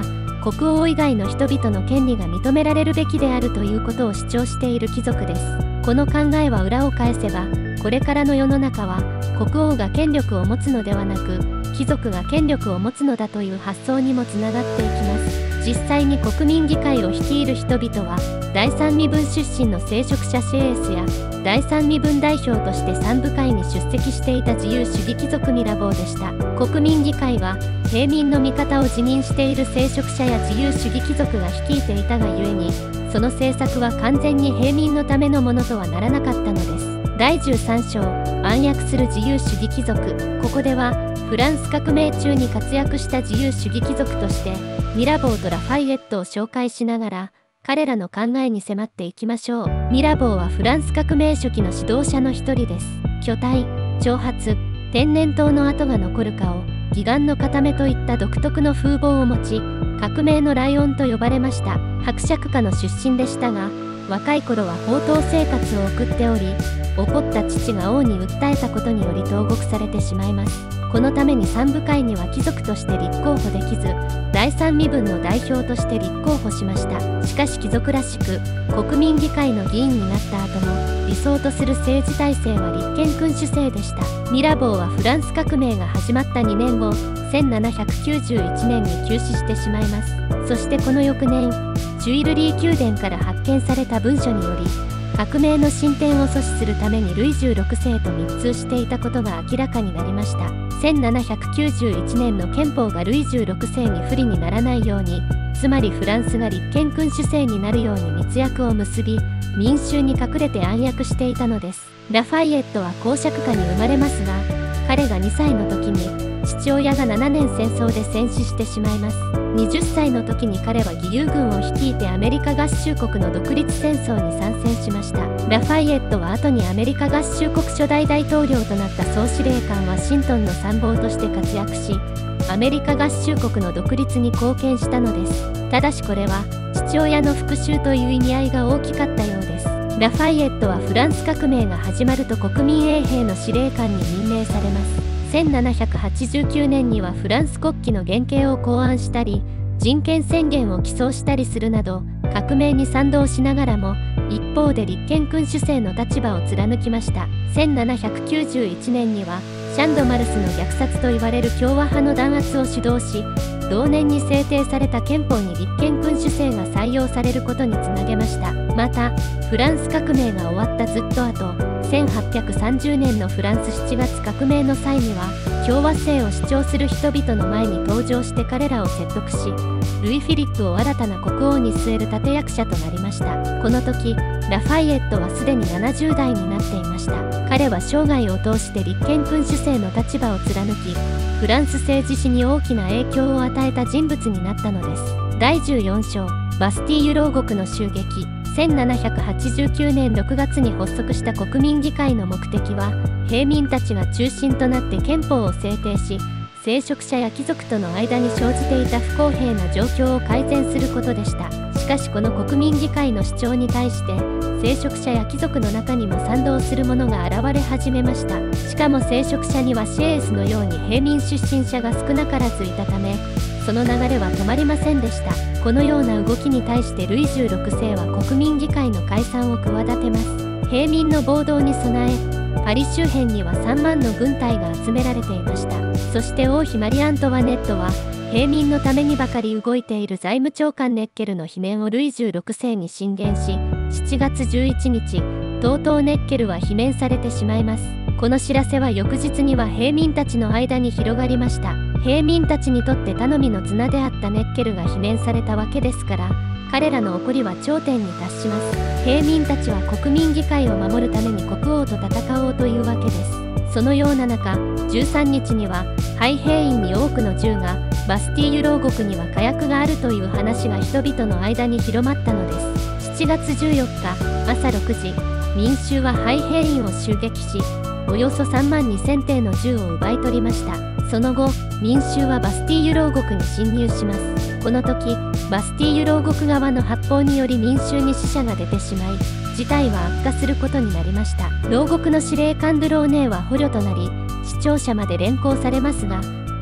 国王以外の人々の権利が認められるべきであるということを主張している貴族です。この考えは裏を返せば、これからの世の中は国王が権力を持つのではなく貴族が権力を持つのだという発想にもつながっていきます。実際に国民議会を率いる人々は第三身分出身の聖職者シェーエスや第三身分代表として三部会に出席していた自由主義貴族ミラボーでした。国民議会は平民の味方を自認している聖職者や自由主義貴族が率いていたがゆえに、その政策は完全に平民のためのものとはならなかったのです。第13章、暗躍する自由主義貴族。ここではフランス革命中に活躍した自由主義貴族としてミラボーとラファイエットを紹介しながら彼らの考えに迫っていきましょう。ミラボーはフランス革命初期の指導者の一人です。巨体、長髪、天然痘の跡が残る顔、義眼の片目といった独特の風貌を持ち、革命のライオンと呼ばれました。伯爵家の出身でしたが、若い頃は放蕩生活を送っており、怒った父が王に訴えたことにより投獄されてしまいます。このために三部会には貴族として立候補できず、第三身分の代表として立候補しました。しかし貴族らしく国民議会の議員になった後も理想とする政治体制は立憲君主制でした。ミラボーはフランス革命が始まった2年後、1791年に急死してしまいます。そしてこの翌年、チュイルリー宮殿から発見された文書により、革命の進展を阻止するためにルイ16世と密通していたことが明らかになりました。1791年の憲法がルイ16世に不利にならないように、つまりフランスが立憲君主制になるように密約を結び、民衆に隠れて暗躍していたのです。ラファイエットは公爵家に生まれますが、彼が2歳の時に父親が7年戦争で戦死してしまいます。20歳の時に彼は義勇軍を率いてアメリカ合衆国の独立戦争に参戦しました。ラファイエットは後にアメリカ合衆国初代大統領となった総司令官ワシントンの参謀として活躍し、アメリカ合衆国の独立に貢献したのです。ただしこれは父親の復讐という意味合いが大きかったようです。ラファイエットはフランス革命が始まると国民衛兵の司令官に任命されます。1789年にはフランス国旗の原型を考案したり、人権宣言を起草したりするなど革命に賛同しながらも、一方で立憲君主制の立場を貫きました。1791年にはシャンドマルスの虐殺といわれる共和派の弾圧を主導し、同年に制定された憲法に立憲君主制が採用されることにつなげました。またフランス革命が終わったずっと後、1830年のフランス7月革命の際には共和制を主張する人々の前に登場して彼らを説得し、ルイ・フィリップを新たな国王に据える立役者となりました。この時ラファイエットはすでに70代になっていました。彼は生涯を通して立憲君主制の立場を貫き、フランス政治史に大きな影響を与えた人物になったのです。第14章、バスティーユ牢獄の襲撃。1789年6月に発足した国民議会の目的は、平民たちが中心となって憲法を制定し、聖職者や貴族との間に生じていた不公平な状況を改善することでした。しかしこの国民議会の主張に対して、聖職者や貴族の中にも賛同する者が現れ始めました。しかも聖職者にはシェーエスのように平民出身者が少なからずいたため、その流れは止まりませんでした。このような動きに対してルイ16世は国民議会の解散を企てます。平民の暴動に備え、パリ周辺には3万の軍隊が集められていました。そして王妃マリ・アントワネットは、平民のためにばかり動いている財務長官ネッケルの罷免をルイ16世に進言し、7月11日、とうとうネッケルは罷免されてしまいます。この知らせは翌日には平民たちの間に広がりました。平民たちにとって頼みの綱であったネッケルが罷免されたわけですから、彼らの怒りは頂点に達します。平民たちは国民議会を守るために国王と戦おうというわけです。そのような中、13日には廃兵員に多くの銃が、バスティーユ牢獄には火薬があるという話が人々の間に広まったのです。7月14日朝6時、民衆は廃兵員を襲撃し、およそ3万2000挺の銃を奪い取りました。その後、民衆はバスティーユ牢獄に侵入します。この時、バスティーユ牢獄側の発砲により民衆に死者が出てしまい、事態は悪化することになりました。牢獄の司令官ドゥローネーは捕虜となり、市庁舎まで連行されますが、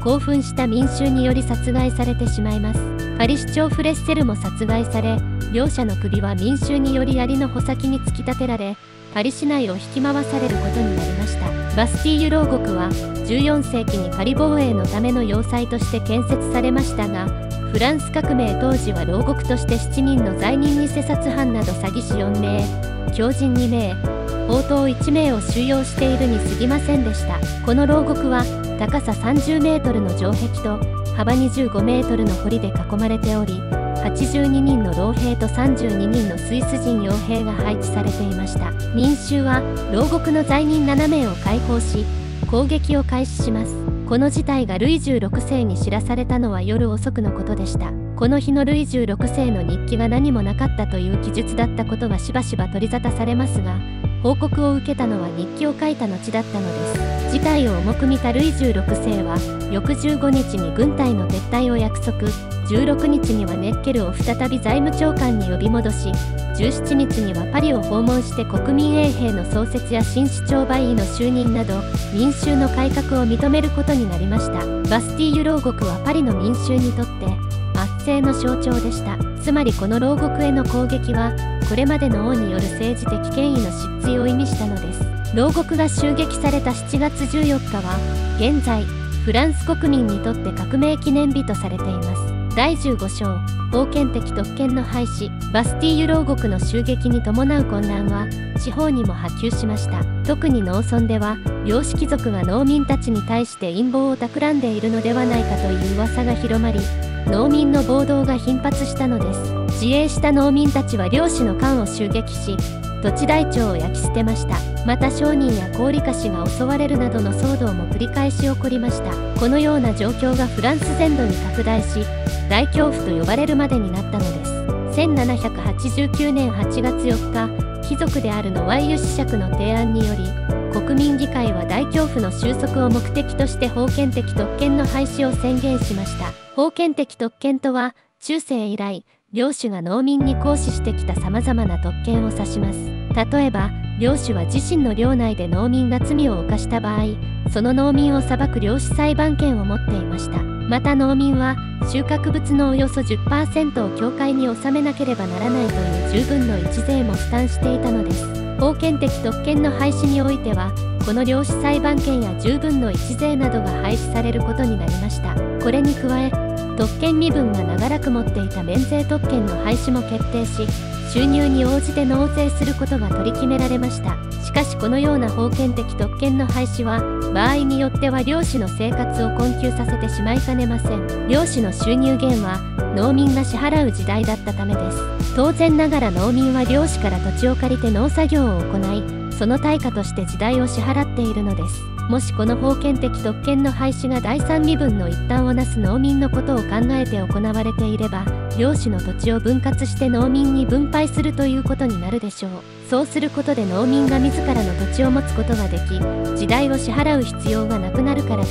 興奮した民衆により殺害されてしまいます。パリ市長フレッセルも殺害され、両者の首は民衆により槍の穂先に突き立てられ、パリ市内を引き回されることになりました。バスティーユ牢獄は14世紀にパリ防衛のための要塞として建設されましたが、フランス革命当時は牢獄として7人の罪人偽殺犯など詐欺師4名、狂人2名、強盗1名を収容しているに過ぎませんでした。この牢獄は高さ30メートルの城壁と幅25メートルの堀で囲まれており、82人の老兵と32人のスイス人傭兵が配置されていました。民衆は牢獄の罪人7名を解放し、攻撃を開始します。この事態がルイ16世に知らされたのは夜遅くのことでした。この日のルイ16世の日記が何もなかったという記述だったことはしばしば取り沙汰されますが、報告を受けたのは日記を書いた後だったのです。事態を重く見たルイ16世は翌15日に軍隊の撤退を約束、16日にはネッケルを再び財務長官に呼び戻し、17日にはパリを訪問して国民衛兵の創設や新市長梅医の就任など民衆の改革を認めることになりました。バスティーユ牢獄はパリの民衆にとって圧政の象徴でした。つまりこの牢獄への攻撃はこれまでの王による政治的権威の失墜を意味したのです。牢獄が襲撃された7月14日は現在フランス国民にとって革命記念日とされています。第15章封建的特権の廃止。バスティーユ牢獄の襲撃に伴う混乱は地方にも波及しました。特に農村では領主貴族が農民たちに対して陰謀を企んでいるのではないかという噂が広まり、農民の暴動が頻発したのです。自衛した農民たちは領主の官を襲撃し、土地台帳を焼き捨てました。また商人や高利貸しが襲われるなどの騒動も繰り返し起こりました。このような状況がフランス全土に拡大し、大恐怖と呼ばれるまでになったのです。1789年8月4日、貴族であるノワイユ子爵の提案により、国民議会は大恐怖の収束を目的として封建的特権の廃止を宣言しました。封建的特権とは、中世以来、領主が農民に行使してきた様々な特権を指します。例えば、領主は自身の領内で農民が罪を犯した場合、その農民を裁く領主裁判権を持っていました。また農民は収穫物のおよそ 10% を教会に納めなければならないという10分の1税も負担していたのです。封建的特権の廃止においては、この領主裁判権や10分の1税などが廃止されることになりました。これに加え、特権身分が長らく持っていた免税特権の廃止も決定し、収入に応じて納税することが取り決められました。しかしこのような封建的特権の廃止は場合によっては領主の生活を困窮させてしまいかねません。領主の収入源は農民が支払う時代だったためです。当然ながら農民は領主から土地を借りて農作業を行い、その対価として時代を支払っているのです。もしこの封建的特権の廃止が第三身分の一端をなす農民のことを考えて行われていれば、領主の土地を分割して農民に分配するということになるでしょう。そうすることで農民が自らの土地を持つことができ、時代を支払う必要がなくなるからです。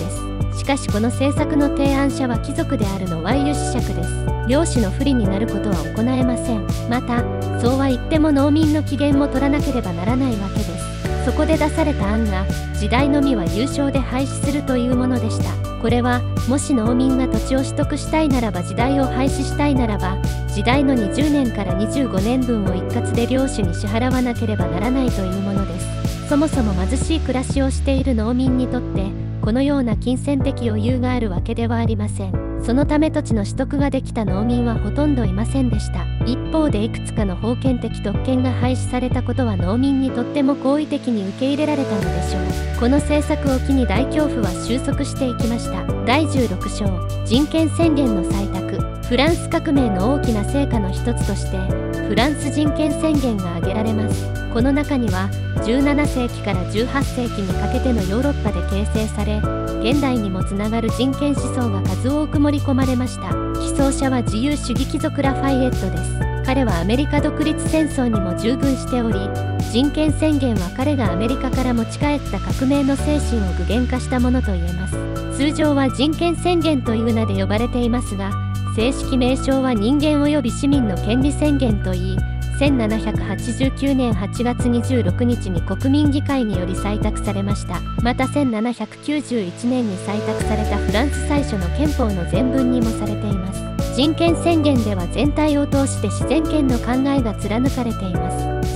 しかしこの政策の提案者は貴族であるノワイユ子爵です。領主の不利になることは行えません。また、そうは言っても農民の機嫌も取らなければならないわけです。そこで出された案が、時代のみは有償で廃止するというものでした。これは、もし農民が土地を取得したいならば時代を廃止したいならば、時代の20年から25年分を一括で領主に支払わなければならないというものです。そもそも貧しい暮らしをしている農民にとって、このような金銭的余裕があるわけではありません。そのため土地の取得ができた農民はほとんどいませんでした。一方でいくつかの封建的特権が廃止されたことは農民にとっても好意的に受け入れられたのでしょう。この政策を機に大恐怖は収束していきました。第16章人権宣言の採択。フランス革命の大きな成果の一つとしてフランス人権宣言が挙げられます。この中には17世紀から18世紀にかけてのヨーロッパで形成され、現代にもつながる人権思想が数多く盛り込まれました。思想者は自由主義貴族ラファイエットです。彼はアメリカ独立戦争にも従軍しており、人権宣言は彼がアメリカから持ち帰った革命の精神を具現化したものと言えます。通常は人権宣言という名で呼ばれていますが、正式名称は人間及び市民の権利宣言といい、 1789年8月26日に国民議会により採択されました。また1791年に採択されたフランス最初の憲法の前文にもされています。人権宣言では全体を通して自然権の考えが貫かれています。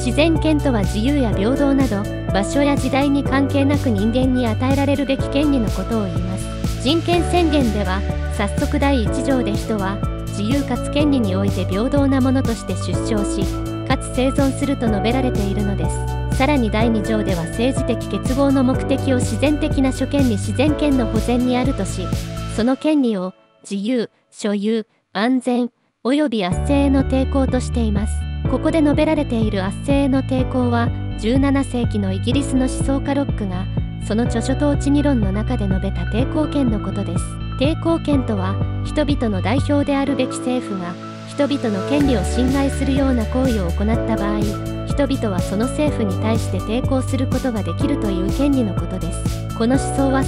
自然権とは自由や平等など場所や時代に関係なく人間に与えられるべき権利のことを言います。人権宣言では早速第1条で人は自由かつ権利において平等なものとして出生しかつ生存すると述べられているのです。さらに第2条では政治的結合の目的を自然的な諸権利自然権の保全にあるとし、その権利を自由、所有、安全及び圧政への抵抗としています。ここで述べられている圧政への抵抗は17世紀のイギリスの思想家ロックがその著書統治理論の中で述べた抵抗権のことです。抵抗権とは人々の代表であるべき政府が人々の権利を侵害するような行為を行った場合、人々はその政府に対して抵抗することができるという権利のことです。この思想は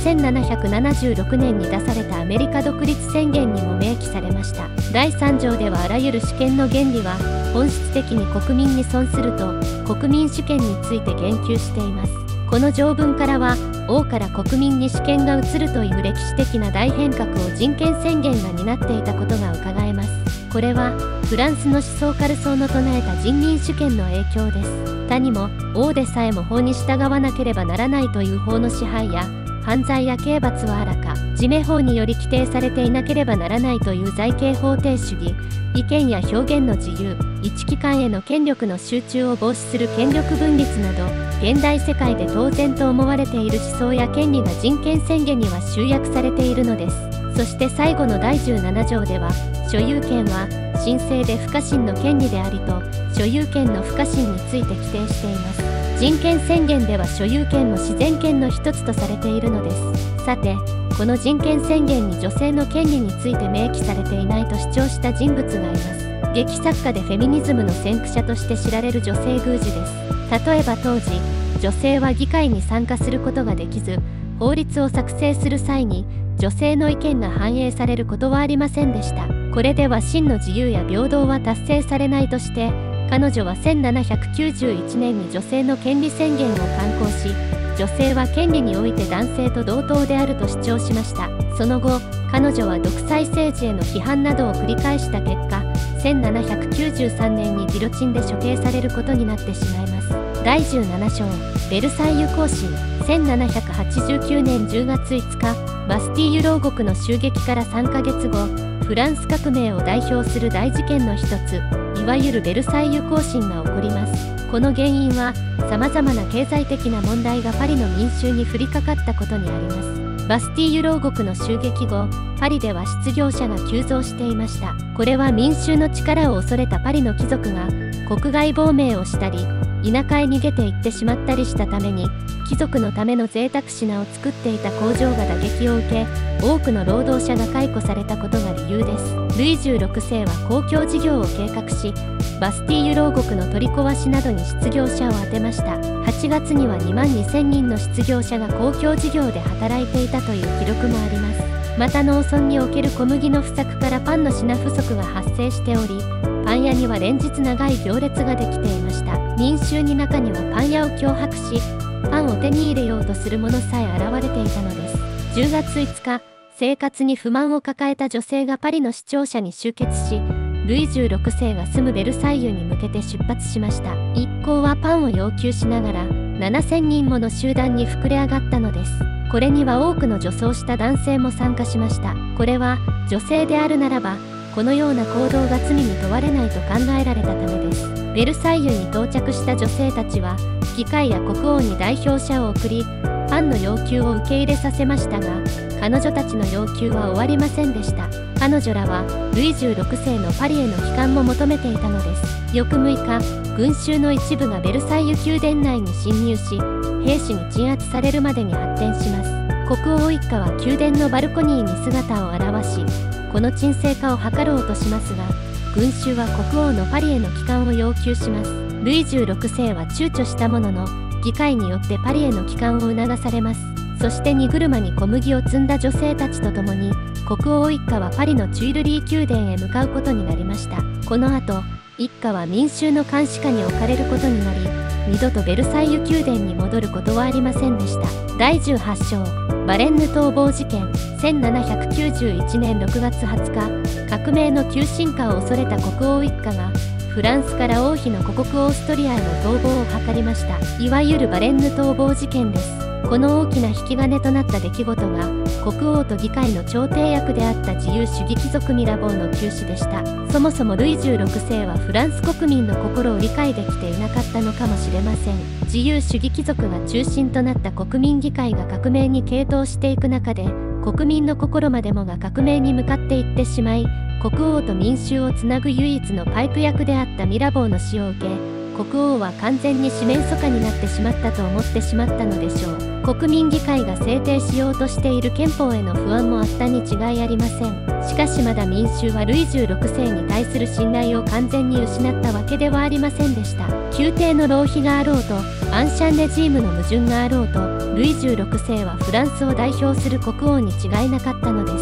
1776年に出されたアメリカ独立宣言にも明記されました。第3条ではあらゆる主権の原理は本質的に国民に損すると国民主権について言及しています。この条文からは王から国民に主権が移るという歴史的な大変革を人権宣言が担っていたことがうかがえます。これはフランスの思想家ルソーの唱えた人民主権の影響です。他にも王でさえも法に従わなければならないという法の支配や犯罪や刑罰はあらか、事名法により規定されていなければならないという罪刑法定主義、意見や表現の自由、一機関への権力の集中を防止する権力分立など、現代世界で当然と思われている思想や権利が人権宣言には集約されているのです。そして最後の第17条では、所有権は神聖で不可侵の権利でありと、所有権の不可侵について規定しています。人権宣言では所有権も自然権の一つとされているのです。さて、この人権宣言に女性の権利について明記されていないと主張した人物がいます。劇作家でフェミニズムの先駆者として知られる女性宮司です。例えば当時、女性は議会に参加することができず、法律を作成する際に女性の意見が反映されることはありませんでした。これでは真の自由や平等は達成されないとして、彼女は1791年に女性の権利宣言を刊行し、女性は権利において男性と同等であると主張しました。その後、彼女は独裁政治への批判などを繰り返した結果、1793年にギロチンで処刑されることになってしまいます。第17章、ベルサイユ行進。1789年10月5日、バスティーユ牢獄の襲撃から3ヶ月後、フランス革命を代表する大事件の一つ、いわゆるベルサイユ行進が起こります。この原因は、様々な経済的な問題がパリの民衆に降りかかったことにあります。バスティーユ牢獄の襲撃後、パリでは失業者が急増していました。これは民衆の力を恐れたパリの貴族が国外亡命をしたり、田舎へ逃げて行ってしまったりしたために、貴族のための贅沢品を作っていた工場が打撃を受け、多くの労働者が解雇されたことが理由です。ルイ16世は公共事業を計画し、バスティーユ牢獄の取り壊しなどに失業者を充てました。8月には2万2000人の失業者が公共事業で働いていたという記録もあります。また農村における小麦の不作からパンの品不足が発生しており、パン屋には連日長い行列ができていました。民衆に中にはパン屋を脅迫し、パンを手に入れようとする者さえ現れていたのです。10月5日、生活に不満を抱えた女性がパリの市庁舎に集結し、ルイ16世が住むベルサイユに向けて出発しました。一行はパンを要求しながら7000人もの集団に膨れ上がったのです。これには多くの女装した男性も参加しました。これは女性であるならば、このような行動が罪に問われないと考えられたためです。ベルサイユに到着した女性たちは、議会や国王に代表者を送り、パンの要求を受け入れさせましたが、彼女たちの要求は終わりませんでした。彼女らは、ルイ16世のパリへの帰還も求めていたのです。翌6日、群衆の一部がベルサイユ宮殿内に侵入し、兵士に鎮圧されるまでに発展します。国王一家は宮殿のバルコニーに姿を現し、この沈静化を図ろうとしますが、群衆は国王のパリへの帰還を要求します。ルイ16世は躊躇したものの、議会によってパリへの帰還を促されます。そして荷車に小麦を積んだ女性たちと共に、国王一家はパリのチュイルリー宮殿へ向かうことになりました。この後、 一家は民衆の監視下に置かれることになり、二度とベルサイユ宮殿に戻ることはありませんでした。第18章バレンヌ逃亡事件。1791年6月20日、革命の急進化を恐れた国王一家がフランスから王妃の故国オーストリアへの逃亡を図りました。いわゆるバレンヌ逃亡事件です。この大きな引き金となった出来事が国王と議会の調停役であった自由主義貴族ミラボーの急死でした。そもそもルイ16世はフランス国民の心を理解できていなかったのかもしれません。自由主義貴族が中心となった国民議会が革命に傾倒していく中で、国民の心までもが革命に向かっていってしまい、国王と民衆をつなぐ唯一のパイプ役であったミラボーの死を受け、国王は完全に四面楚歌になってしまったと思ってしまったのでしょう。国民議会が制定しようとしている憲法への不安もあったに違いありません。しかしまだ民衆はルイ16世に対する信頼を完全に失ったわけではありませんでした。宮廷の浪費があろうと、アンシャンレジームの矛盾があろうと、ルイ16世はフランスを代表する国王に違いなかったのです。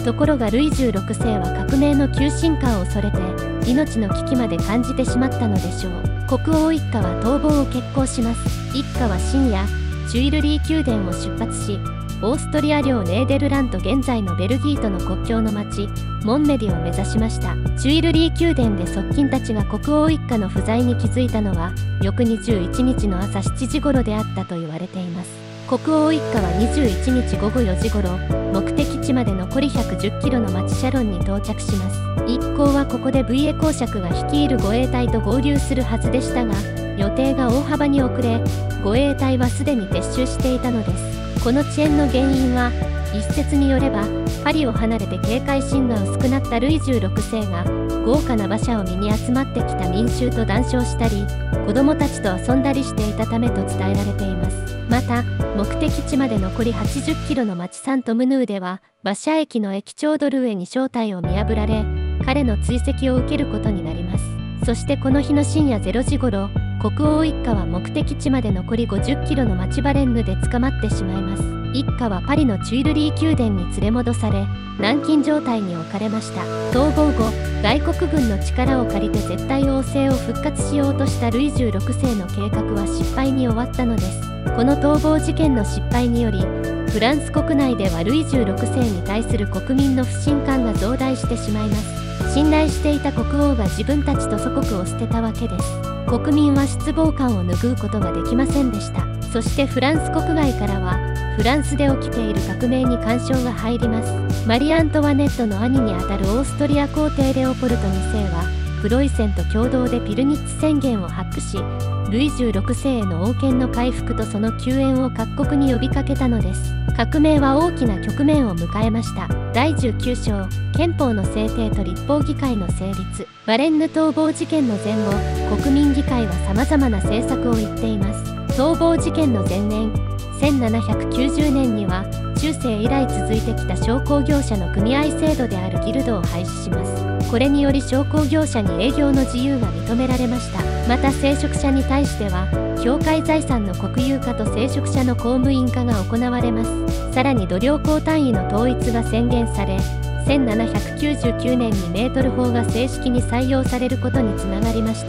ところがルイ16世は革命の急進化を恐れて、命の危機まで感じてしまったのでしょう。国王一家は逃亡を決行します。一家は深夜、チュイルリー宮殿を出発し、オーストリア領ネーデルラント現在のベルギーとの国境の町、モンメディを目指しました。チュイルリー宮殿で側近たちが国王一家の不在に気づいたのは、翌21日の朝7時頃であったと言われています。国王一家は21日午後4時頃、目的地まで残り110キロの町シャロンに到着します。一行はここでブイエ公爵が率いる護衛隊と合流するはずでしたが、予定が大幅に遅れ、護衛隊はすでに撤収していたのです。この遅延の原因は、一説によれば、パリを離れて警戒心が薄くなったルイ16世が、豪華な馬車を見に集まってきた民衆と談笑したり、子供たちと遊んだりしていたためと伝えられています。また、目的地まで残り80キロの町サントムヌーでは、馬車駅の駅長ドルエに正体を見破られ、彼の追跡を受けることになります。そしてこの日の深夜0時頃、国王一家は目的地まで残り50キロの町バレンヌで捕まってしまいます。一家はパリのチュイルリー宮殿に連れ戻され、軟禁状態に置かれました。逃亡後、外国軍の力を借りて絶対王政を復活しようとしたルイ16世の計画は失敗に終わったのです。この逃亡事件の失敗により、フランス国内ではルイ16世に対する国民の不信感が増大してしまいます。信頼していた国王が自分たちと祖国を捨てたわけです。国民は失望感を拭うことができませんでした。そしてフランス国外からは、フランスで起きている革命に干渉が入ります。マリ・アントワネットの兄にあたるオーストリア皇帝レオポルト2世は、プロイセンと共同でピルニッツ宣言を発布し、ルイ16世への王権の回復とその救援を各国に呼びかけたのです。革命は大きな局面を迎えました。第19章、憲法の制定と立法議会の成立。バレンヌ逃亡事件の前後、国民議会は様々な政策を言っています。逃亡事件の前年、1790年には、中世以来続いてきた商工業者の組合制度であるギルドを廃止します。これにより商工業者に営業の自由が認められました。また聖職者に対しては、教会財産の国有化と聖職者の公務員化が行われます。さらに度量衡単位の統一が宣言され、1799年にメートル法が正式に採用されることにつながりました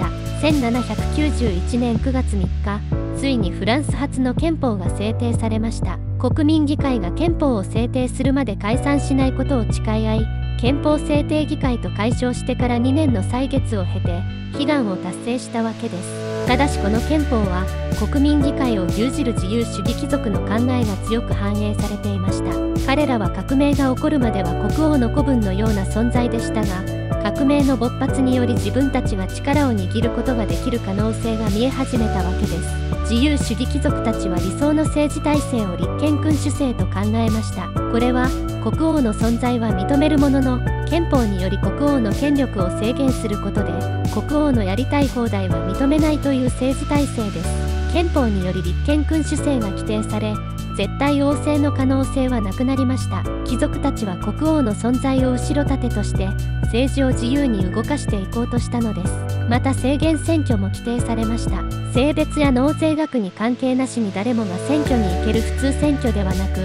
。1791年9月3日、ついにフランス初の憲法が制定されました。国民議会が憲法を制定するまで解散しないことを誓い合い、憲法制定議会と解消してから2年の歳月を経て、悲願を達成したわけです。ただしこの憲法は、国民議会を牛耳る自由主義貴族の考えが強く反映されていました。彼らは革命が起こるまでは国王の子分のような存在でしたが、革命の勃発により自分たちが力を握ることができる可能性が見え始めたわけです。自由主義貴族たちは理想の政治体制を立憲君主制と考えました。これは国王の存在は認めるものの、憲法により国王の権力を制限することで、国王のやりたい放題は認めないという政治体制です。憲法により立憲君主制が規定され、絶対王政の可能性はなくなりました。貴族たちは国王の存在を後ろ盾として政治を自由に動かしていこうとしたのです。また制限選挙も規定されました。性別や納税額に関係なしに誰もが選挙に行ける普通選挙ではなく、参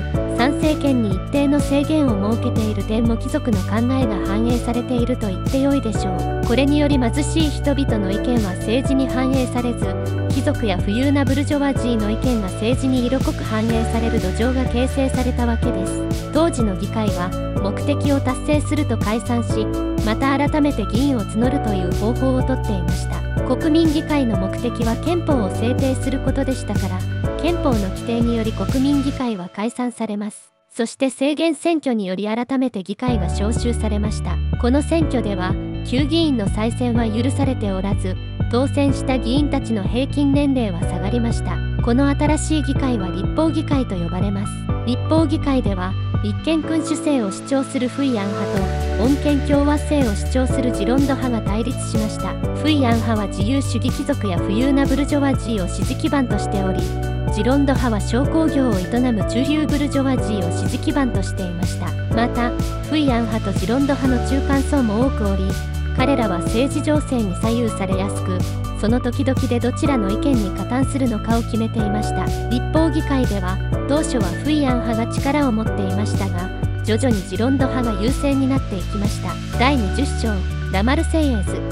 参政権に一定の制限を設けている点も貴族の考えが反映されていると言ってよいでしょう。これにより貧しい人々の意見は政治に反映されず、貴族や富裕なブルジョワジーの意見が政治に色濃く反映される土壌が形成されたわけです。当時の議会は目的を達成すると解散し、また改めて議員を募るという方法をとっていました。国民議会の目的は憲法を制定することでしたから、憲法の規定により国民議会は解散されます。そして制限選挙により改めて議会が招集されました。この選挙では旧議員の再選は許されておらず、当選した議員たちの平均年齢は下がりました。この新しい議会は立法議会と呼ばれます。立法議会では立憲君主制を主張するフイアン派と穏健共和制を主張するジロンド派が対立しました。フイアン派は自由主義貴族や富裕なブルジョワジーを支持基盤としており、ジロンド派は商工業を営む中流ブルジョワジーを支持基盤としていました。またフイアン派とジロンド派の中間層も多くおり、彼らは政治情勢に左右されやすく、その時々でどちらの意見に加担するのかを決めていました。立法議会では当初はフイアン派が力を持っていましたが、徐々にジロンド派が優勢になっていきました。第20章ラマルセイエーズ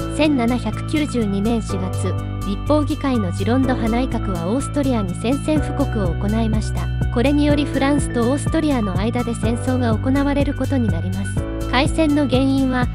1792年4月、立法議会のジロンド派内閣はオーストリアに宣戦布告を行いました。これによりフランスとオーストリアの間で戦争が行われることになります。開戦の原因は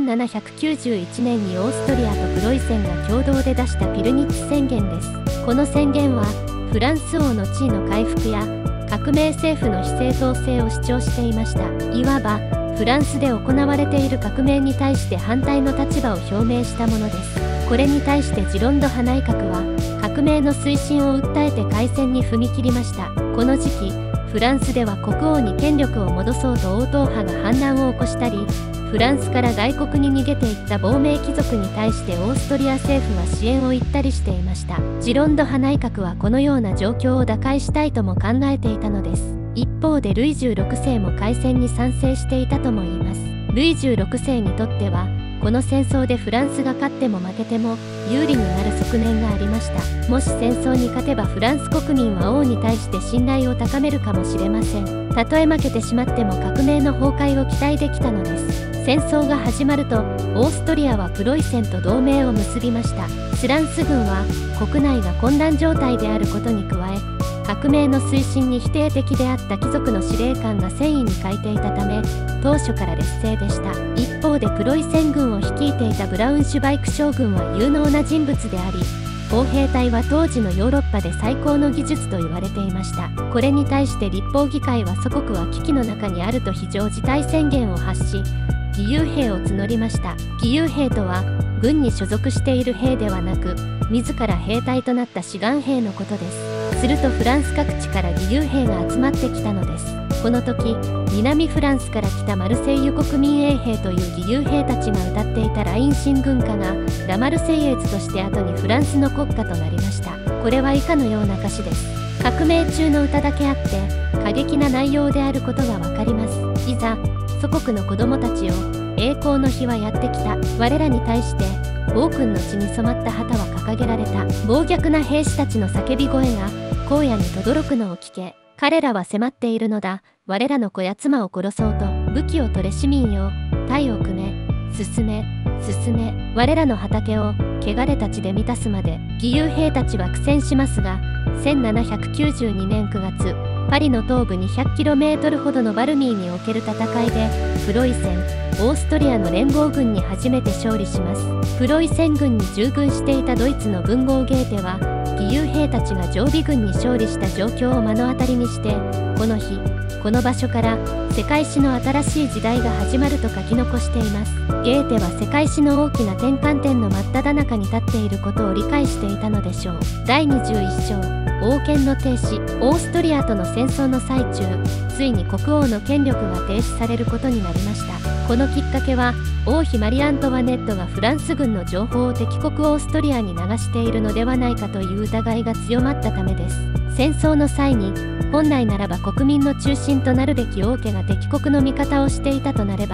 1791年にオーストリアとプロイセンが共同で出したピルニッツ宣言です。この宣言はフランス王の地位の回復や革命政府の非正当性を主張していました。いわばフランスで行われている革命に対して反対の立場を表明したものです。これに対してジロンド派内閣は革命の推進を訴えて開戦に踏み切りました。この時期フランスでは国王に権力を戻そうと王党派が反乱を起こしたり、フランスから外国に逃げていった亡命貴族に対してオーストリア政府は支援を言ったりしていました。ジロンド派内閣はこのような状況を打開したいとも考えていたのです。一方でルイ16世も開戦に賛成していたとも言います。ルイ16世にとってはこの戦争でフランスが勝っても負けても有利になる側面がありました。もし戦争に勝てばフランス国民は王に対して信頼を高めるかもしれません。たとえ負けてしまっても革命の崩壊を期待できたのです。戦争が始まるとオーストリアはプロイセンと同盟を結びました。フランス軍は国内が混乱状態であることに加え、革命の推進に否定的であった貴族の司令官が戦意に欠いていたため当初から劣勢でした。一方でプロイセン軍を率いていたブラウンシュバイク将軍は有能な人物であり、砲兵隊は当時のヨーロッパで最高の技術と言われていました。これに対して立法議会は祖国は危機の中にあると非常事態宣言を発し、義勇兵を募りました。義勇兵とは軍に所属している兵ではなく、自ら兵隊となった志願兵のことです。するとフランス各地から義勇兵が集まってきたのです。この時、南フランスから来たマルセイユ国民衛兵という義勇兵たちが歌っていたライン新軍歌がラマルセイエーズとして後にフランスの国歌となりました。これは以下のような歌詞です。革命中の歌だけあって過激な内容であることがわかります。いざ祖国の子供たちよ、栄光の日はやってきた。我らに対して暴君の血に染まった旗は掲げられた。暴虐な兵士たちの叫び声が荒野に轟くのを聞け。彼らは迫っているのだ。我らの子や妻を殺そうと。武器を取れ市民よ、隊を組め。進め進め。我らの畑を汚れた血で満たすまで。義勇兵たちは苦戦しますが、1792年9月、パリの東部 200km ほどのバルミーにおける戦いでプロイセン、オーストリアの連合軍に初めて勝利します。プロイセン軍に従軍していたドイツの文豪ゲーテは義勇兵たちが常備軍に勝利した状況を目の当たりにして、この日この場所から世界史の新しい時代が始まると書き残しています。ゲーテは世界史の大きな転換点の真っ只中に立っていることを理解していたのでしょう。第21章王権の停止。オーストリアとの戦争の最中、ついに国王の権力が停止されることになりました。このきっかけは王妃マリ・アントワネットがフランス軍の情報を敵国オーストリアに流しているのではないかという疑いが強まったためです。戦争の際に本来ならば国民の中心となるべき王家が敵国の味方をしていたとなれば、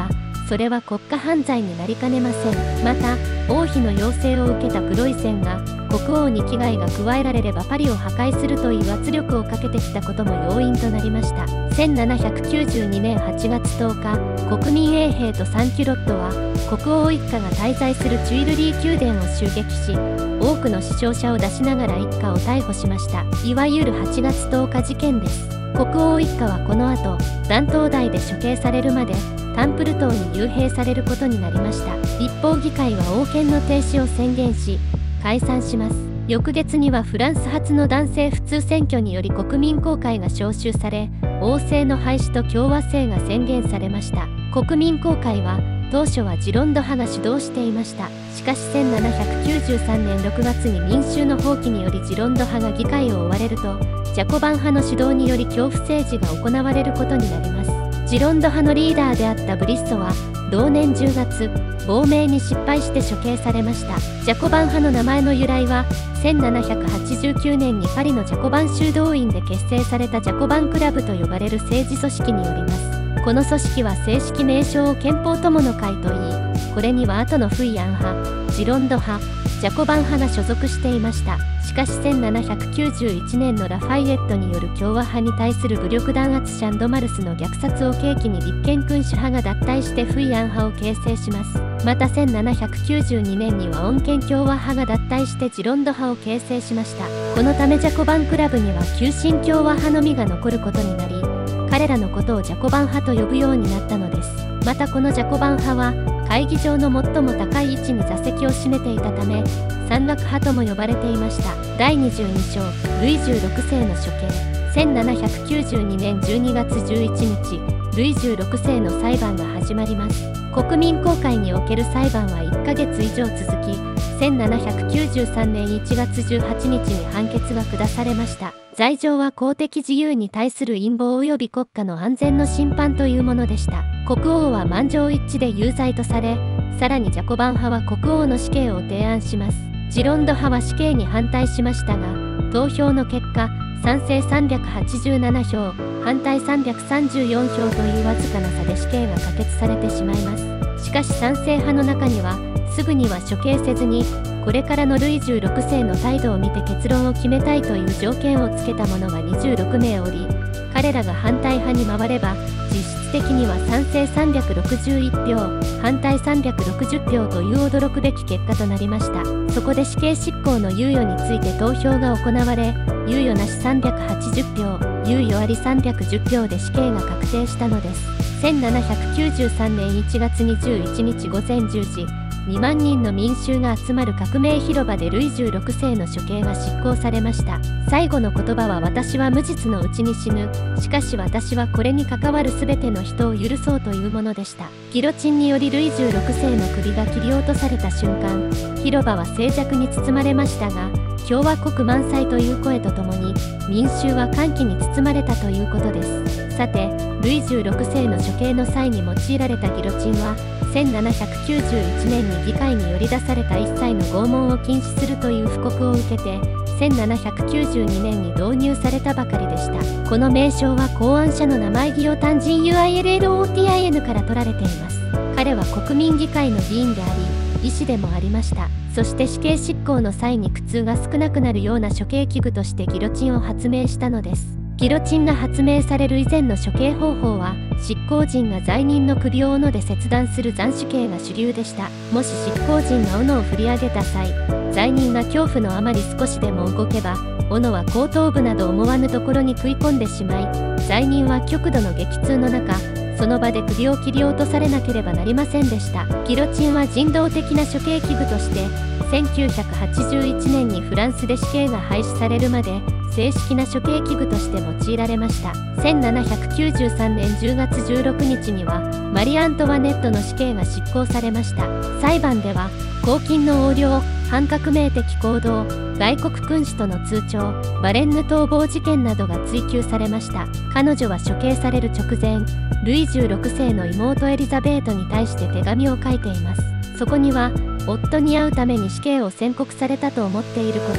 それは国家犯罪になりかねません。また王妃の要請を受けたプロイセンが国王に危害が加えられればパリを破壊するという圧力をかけてきたことも要因となりました。1792年8月10日、国民衛兵とサンキュロットは国王一家が滞在するチュイルリー宮殿を襲撃し、多くの死傷者を出しながら一家を逮捕しました。いわゆる8月10日事件です。国王一家はこの後、断頭台で処刑されるまでタンプル島に幽閉されることになりました。一方議会は王権の停止を宣言し解散します。翌月にはフランス初の男性普通選挙により国民公会が招集され、王政の廃止と共和制が宣言されました。国民公会は当初はジロンド派が主導していました。しかし1793年6月に民衆の放棄によりジロンド派が議会を追われると、ジャコバン派の主導により恐怖政治が行われることになります。ジロンド派のリーダーであったブリッソは同年10月、亡命に失敗して処刑されました。ジャコバン派の名前の由来は1789年にパリのジャコバン修道院で結成されたジャコバンクラブと呼ばれる政治組織によります。この組織は正式名称を憲法友の会といい、これには後のフイアン派、ジロンド派、ジャコバン派が所属していました。しかし1791年のラファイエットによる共和派に対する武力弾圧シャンドマルスの虐殺を契機に立憲君主派が脱退してフイアン派を形成します。また1792年には穏健共和派が脱退してジロンド派を形成しました。このためジャコバンクラブには急進共和派のみが残ることになり、彼らのことをジャコバン派と呼ぶようになったのです。またこのジャコバン派は会議場の最も高い位置に座席を占めていたため山岳派とも呼ばれていました。第22章ルイ16世の処刑。1792年12月11日、ルイ16世の裁判が始まります。国民公会における裁判は1ヶ月以上続き、1793年1月18日に判決が下されました。罪状は公的自由に対する陰謀及び国家の安全の侵犯というものでした。国王は満場一致で有罪とされ、さらにジャコバン派は国王の死刑を提案します。ジロンド派は死刑に反対しましたが、投票の結果、賛成387票、反対334票というわずかな差で死刑が可決されてしまいます。しかし賛成派の中には、すぐには処刑せずに、これからのルイ16世の態度を見て結論を決めたいという条件をつけた者が26名おり、彼らが反対派に回れば、実質的には賛成361票、反対360票という驚くべき結果となりました。そこで死刑執行の猶予について投票が行われ、猶予なし380票、猶予あり310票で死刑が確定したのです。1793年1月21日午前10時、2万人の民衆が集まる革命広場でルイ16世の処刑が執行されました。最後の言葉は私は無実のうちに死ぬ。しかし私はこれに関わる全ての人を許そうというものでした。ギロチンによりルイ16世の首が切り落とされた瞬間、広場は静寂に包まれましたが、共和国満載という声とともに民衆は歓喜に包まれたということです。さて、ルイ16世の処刑の際に用いられたギロチンは1791年に議会により出された一切の拷問を禁止するという布告を受けて1792年に導入されたばかりでした。この名称は考案者の名前ギロタン GUILLOTIN から取られています。彼は国民議会の議員であり医師でもありました。そして死刑執行の際に苦痛が少なくなるような処刑器具としてギロチンを発明したのです。ギロチンが発明される以前の処刑方法は執行人が罪人の首を斧で切断する斬首刑が主流でした。もし執行人が斧を振り上げた際、罪人が恐怖のあまり少しでも動けば斧は後頭部など思わぬところに食い込んでしまい、罪人は極度の激痛の中その場で首を切り落とされなければなりませんでした。ギロチンは人道的な処刑器具として1981年にフランスで死刑が廃止されるまで正式な処刑器具として用いられました。1793年10月16日にはマリ・アントワネットの死刑が執行されました。裁判では公金の横領、反革命的行動、外国君主との通帳、バレンヌ逃亡事件などが追及されました。彼女は処刑される直前、ルイ16世の妹エリザベートに対して手紙を書いています。そこには夫に会うために死刑を宣告されたと思っていること、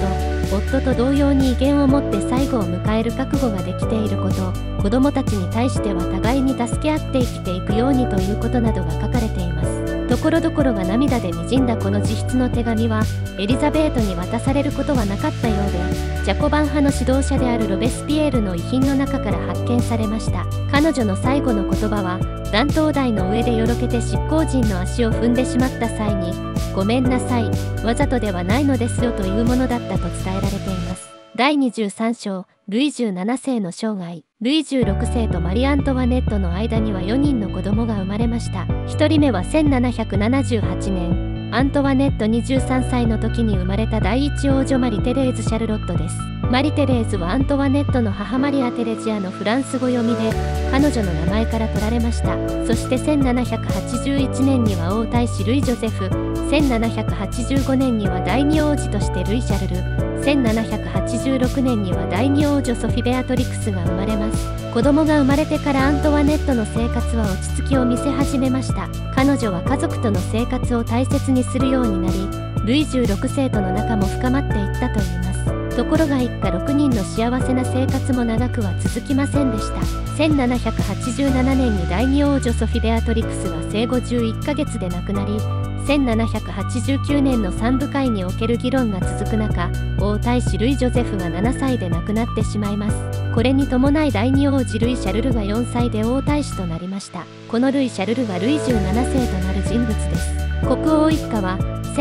夫と同様に威厳を持って最後を迎える覚悟ができていること、子供たちに対しては互いに助け合って生きていくようにということなどが書かれています。ところどころが涙でにじんだこの自筆の手紙はエリザベートに渡されることはなかったようで、ジャコバン派の指導者であるロベスピエールの遺品の中から発見されました。彼女の最後の言葉は、断頭台の上でよろけて執行陣の足を踏んでしまった際に、ごめんなさい、わざとではないのですよというものだったと伝えられています。第23章、ルイ17世の生涯。ルイ16世とマリ・アントワネットの間には4人の子供が生まれました。1人目は1778年、アントワネット23歳の時に生まれた第一王女マリ・テレーズ・シャルロットです。マリ・テレーズはアントワネットの母マリア・テレジアのフランス語読みで、彼女の名前から取られました。そして1781年には王太子ルイ・ジョゼフ、1785年には第二王子としてルイ・シャルル、1786年には第二王女ソフィ・ベアトリクスが生まれます。子供が生まれてからアントワネットの生活は落ち着きを見せ始めました。彼女は家族との生活を大切にするようになり、ルイ16世との仲も深まっていったといいます。ところが一家6人の幸せな生活も長くは続きませんでした。1787年に第二王女ソフィ・ベアトリクスが生後11ヶ月で亡くなり、1789年の三部会における議論が続く中、王太子ルイ・ジョゼフが7歳で亡くなってしまいます。これに伴い第二王子ルイ・シャルルが4歳で王太子となりました。このルイ・シャルルがルイ17世となる人物です。国王一家は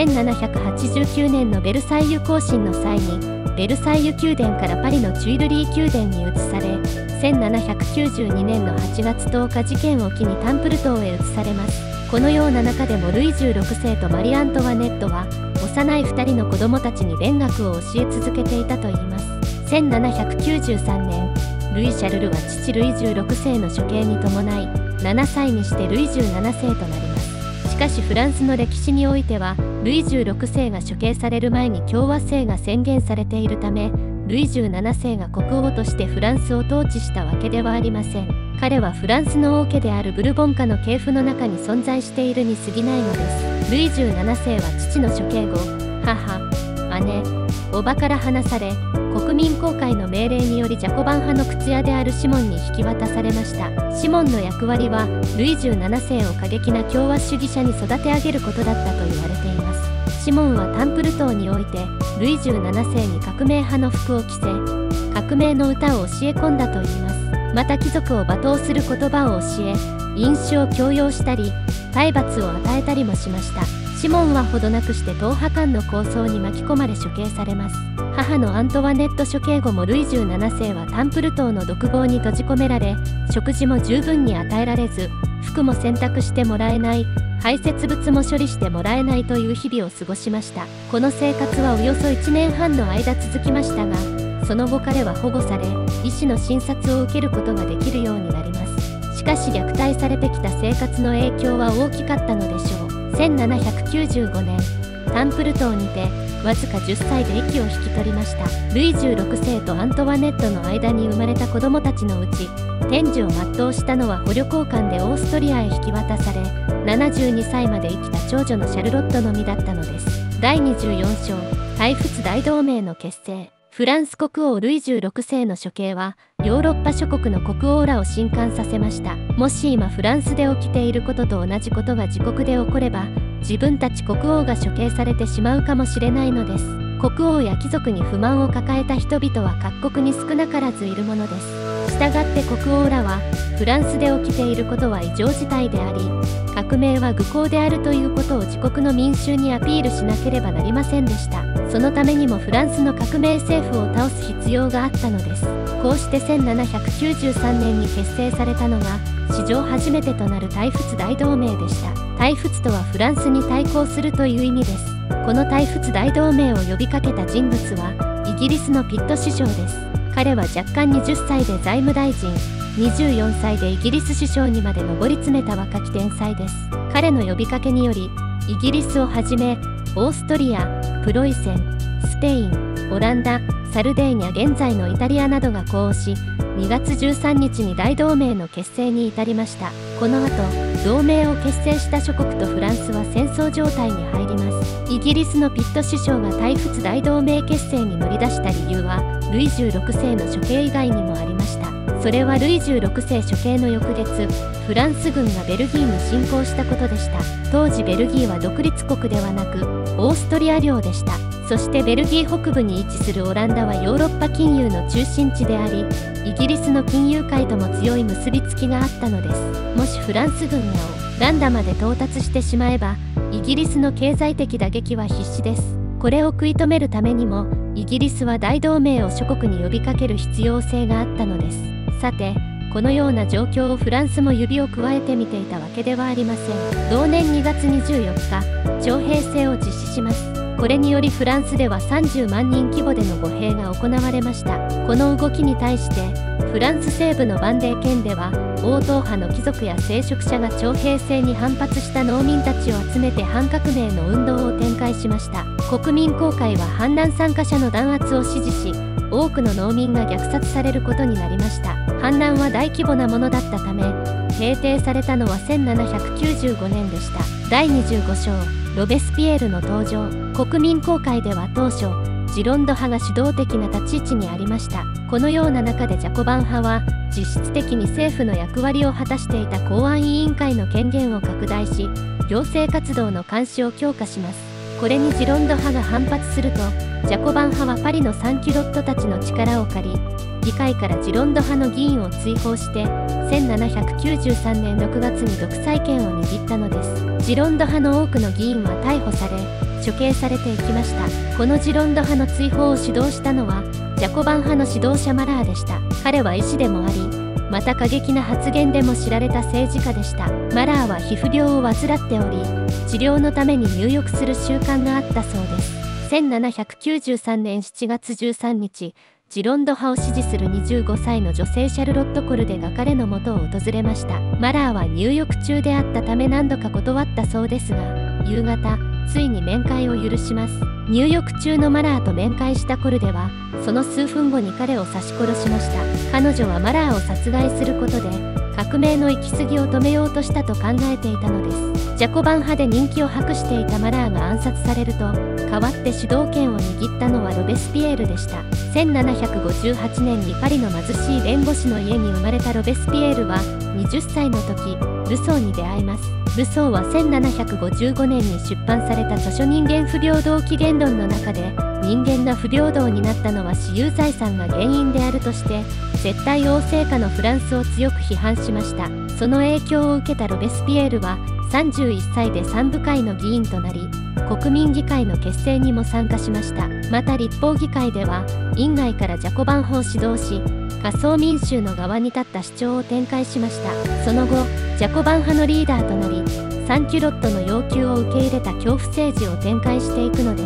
1789年のベルサイユ行進の際にベルサイユ宮殿からパリのチュイルリー宮殿に移され、1792年の8月10日事件を機にタンプル島へ移されます。このような中でもルイ16世とマリ・アントワネットは幼い2人の子供たちに勉学を教え続けていたといいます。1793年、ルイ・シャルルは父ルイ16世の処刑に伴い7歳にしてルイ17世となります。しかしフランスの歴史においてはルイ16世が処刑される前に共和制が宣言されているため、ルイ17世が国王としてフランスを統治したわけではありません。彼はフランスの王家であるブルボン家の系譜の中に存在しているに過ぎないのです。ルイ17世は父の処刑後、母、姉、叔母から離され、国民公会の命令によりジャコバン派の靴屋であるシモンに引き渡されました。シモンの役割はルイ17世を過激な共和主義者に育て上げることだったと言われています。シモンはタンプル島においてルイ17世に革命派の服を着せ、革命の歌を教え込んだといいます。また貴族を罵倒する言葉を教え、飲酒を強要したり体罰を与えたりもしました。シモンはほどなくして党派間の抗争に巻き込まれ処刑されます。母のアントワネット処刑後もルイ17世はタンプル島の独房に閉じ込められ、食事も十分に与えられず、服も洗濯してもらえない、排泄物も処理してもらえないという日々を過ごしました。この生活はおよそ1年半の間続きましたが、その後彼は保護され、医師の診察を受けることができるようになります。しかし虐待されてきた生活の影響は大きかったのでしょう。1795年、タンプル島にてわずか10歳で息を引き取りました。ルイ16世とアントワネットの間に生まれた子供たちのうち、天寿を全うしたのは捕虜交換でオーストリアへ引き渡され、72歳まで生きた長女のシャルロットのみだったのです。第24章、タイフツ大同盟の結成。フランス国王ルイ16世の処刑はヨーロッパ諸国の国王らを震撼させました。もし今フランスで起きていることと同じことが自国で起これば、自分たち国王が処刑されてしまうかもしれないのです。国王や貴族に不満を抱えた人々は各国に少なからずいるものです。したがって国王らはフランスで起きていることは異常事態であり、革命は愚行であるということを自国の民衆にアピールしなければなりませんでした。そのためにもフランスの革命政府を倒す必要があったのです。こうして1793年に結成されたのが史上初めてとなるタイフツ大同盟でした。タイフツとはフランスに対抗するという意味です。このタイフツ大同盟を呼びかけた人物はイギリスのピット首相です。彼は若干20歳で財務大臣、24歳でイギリス首相にまで上り詰めた若き天才です。彼の呼びかけによりイギリスをはじめオーストリア、プロイセン、スペイン、オランダ、サルデーニャ、現在のイタリアなどが呼応し、2月13日に大同盟の結成に至りました。 この後、同盟を結成した諸国とフランスは戦争状態に入ります。イギリスのピット首相が対仏大同盟結成に乗り出した理由は、ルイ16世の処刑以外にもありました。それはルイ16世処刑の翌月、フランス軍がベルギーに侵攻したことでした。当時ベルギーは独立国ではなく、オーストリア領でした。そしてベルギー北部に位置するオランダはヨーロッパ金融の中心地であり、イギリスの金融界とも強い結びつきがあったのです。もしフランス軍がオランダまで到達してしまえば、イギリスの経済的打撃は必至です。これを食い止めるためにも、イギリスは大同盟を諸国に呼びかける必要性があったのです。さて、このような状況をフランスも指をくわえて見ていたわけではありません。同年2月24日、徴兵制を実施します。これによりフランスでは30万人規模での募兵が行われました。この動きに対して、フランス西部のバンデー県では、王党派の貴族や聖職者が徴兵制に反発した農民たちを集めて反革命の運動を展開しました。国民公会は反乱参加者の弾圧を支持し、多くの農民が虐殺されることになりました。反乱は大規模なものだったため、平定されたのは1795年でした。第25章、ロベスピエールの登場。国民公会では当初、ジロンド派が主導的な立ち位置にありました。このような中でジャコバン派は、実質的に政府の役割を果たしていた公安委員会の権限を拡大し、行政活動の監視を強化します。これにジロンド派が反発すると、ジャコバン派はパリのサンキュロットたちの力を借り、議会からジロンド派の議員を追放して、1793年6月に独裁権を握ったのです。ジロンド派の多くの議員は逮捕され、処刑されていきました。このジロンド派の追放を主導したのは、ジャコバン派の指導者マラーでした。彼は医師でもあり、また過激な発言でも知られた政治家でした。マラーは皮膚病を患っており、治療のために入浴する習慣があったそうです。1793年7月13日、ジロンド派を支持する25歳の女性シャルロット・コルデが彼の元を訪れました。マラーは入浴中であったため何度か断ったそうですが、夕方、ついに面会を許します。入浴中のマラーと面会したコルデは、その数分後に彼を刺し殺しました。彼女はマラーを殺害することで、革命の行き過ぎを止めようとしたと考えていたのです。ジャコバン派で人気を博していたマラーが暗殺されると、代わって主導権を握ったのはロベスピエールでした。1758年にパリの貧しい弁護士の家に生まれたロベスピエールは、20歳の時、ルソーに出会います。ルソーは1755年に出版された著書人間不平等起源論の中で、人間が不平等になったのは私有財産が原因であるとして、絶対王政下のフランスを強く批判しました。その影響を受けたロベスピエールは、31歳で三部会の議員となり、国民議会の結成にも参加しました。また立法議会では、院外からジャコバン派を指導し、仮想民衆の側に立った主張を展開しました。その後、ジャコバン派のリーダーとなり、サンキュロットの要求を受け入れた恐怖政治を展開していくのです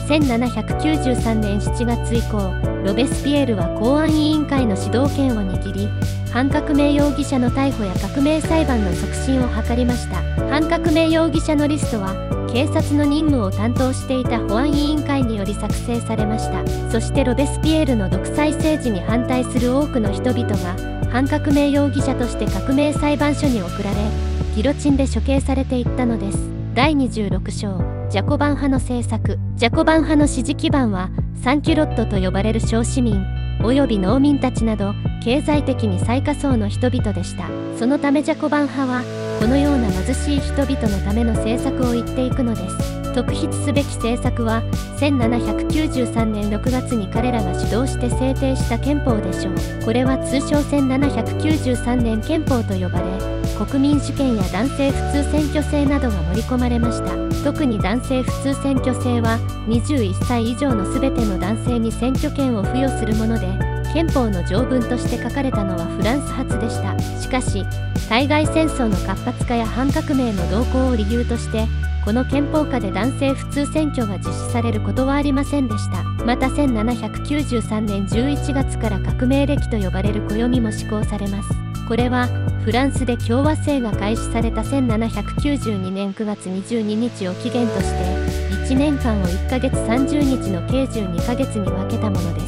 。1793年7月以降、ロベスピエールは公安委員会の指導権を握り、反革命容疑者の逮捕や革命裁判の促進を図りました。反革命容疑者のリストは、警察の任務を担当していた保安委員会により作成されました。そしてロベスピエールの独裁政治に反対する多くの人々が、反革命容疑者として革命裁判所に送られ、ギロチンで処刑されていったのです。第26章、ジャコバン派の政策。ジャコバン派の支持基盤は、サンキュロットと呼ばれる小市民、および農民たちなど、経済的に最下層の人々でした。そのためジャコバン派は、このような貧しい人々のための政策を言っていくのです。特筆すべき政策は、1793年6月に彼らが主導して制定した憲法でしょう。これは通称1793年憲法と呼ばれ、国民主権や男性普通選挙制などが盛り込まれました。特に男性普通選挙制は、21歳以上のすべての男性に選挙権を付与するもので、憲法の条文として書かれたのはフランス発でした。しかし、対外戦争の活発化や反革命の動向を理由として、この憲法下で男性普通選挙が実施されることはありませんでした。また1793年11月から革命暦と呼ばれる暦も施行されます。これは、フランスで共和制が開始された1792年9月22日を期限として、1年間を1ヶ月30日の計12ヶ月に分けたものです。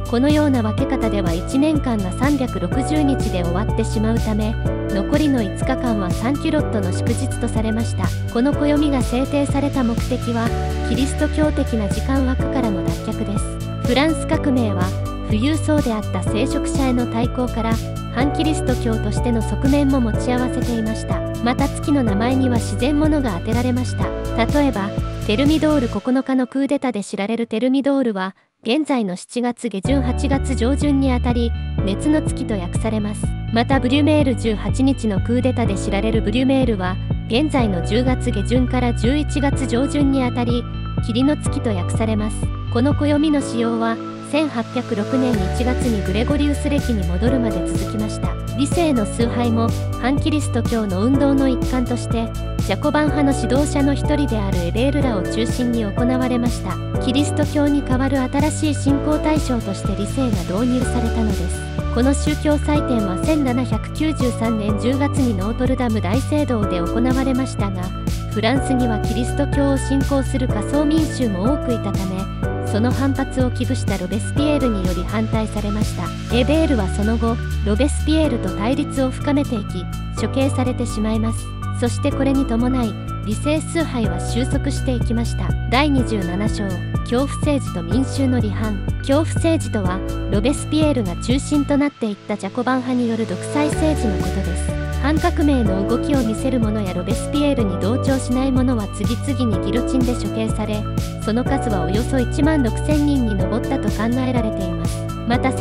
このような分け方では1年間が360日で終わってしまうため、残りの5日間はサンキュロットの祝日とされました。この暦が制定された目的は、キリスト教的な時間枠からの脱却です。フランス革命は、富裕層であった聖職者への対抗から、反キリスト教としての側面も持ち合わせていました。また月の名前には自然物が当てられました。例えば、テルミドール9日のクーデタで知られるテルミドールは、現在の7月下旬8月上旬にあたり、熱の月と訳されます。またブリュメール18日のクーデタで知られるブリュメールは、現在の10月下旬から11月上旬にあたり、霧の月と訳されます。この暦の使用は、1806年1月にグレゴリウス暦に戻るまで続きました。理性の崇拝も反キリスト教の運動の一環として、ジャコバン派の指導者の一人であるエベールらを中心に行われました。キリスト教に代わる新しい信仰対象として理性が導入されたのです。この宗教祭典は1793年10月にノートルダム大聖堂で行われましたが、フランスにはキリスト教を信仰する仮想民衆も多くいたため、その反発を危惧したロベスピエールにより反対されました。エベールはその後、ロベスピエールと対立を深めていき、処刑されてしまいます。そしてこれに伴い、理性崇拝は収束していきました。第27章、恐怖政治と民衆の離反。恐怖政治とは、ロベスピエールが中心となっていったジャコバン派による独裁政治のことです。反革命の動きを見せる者やロベスピエールに同調しない者は次々にギロチンで処刑され、その数はおよそ1万6000人に上ったと考えられています。また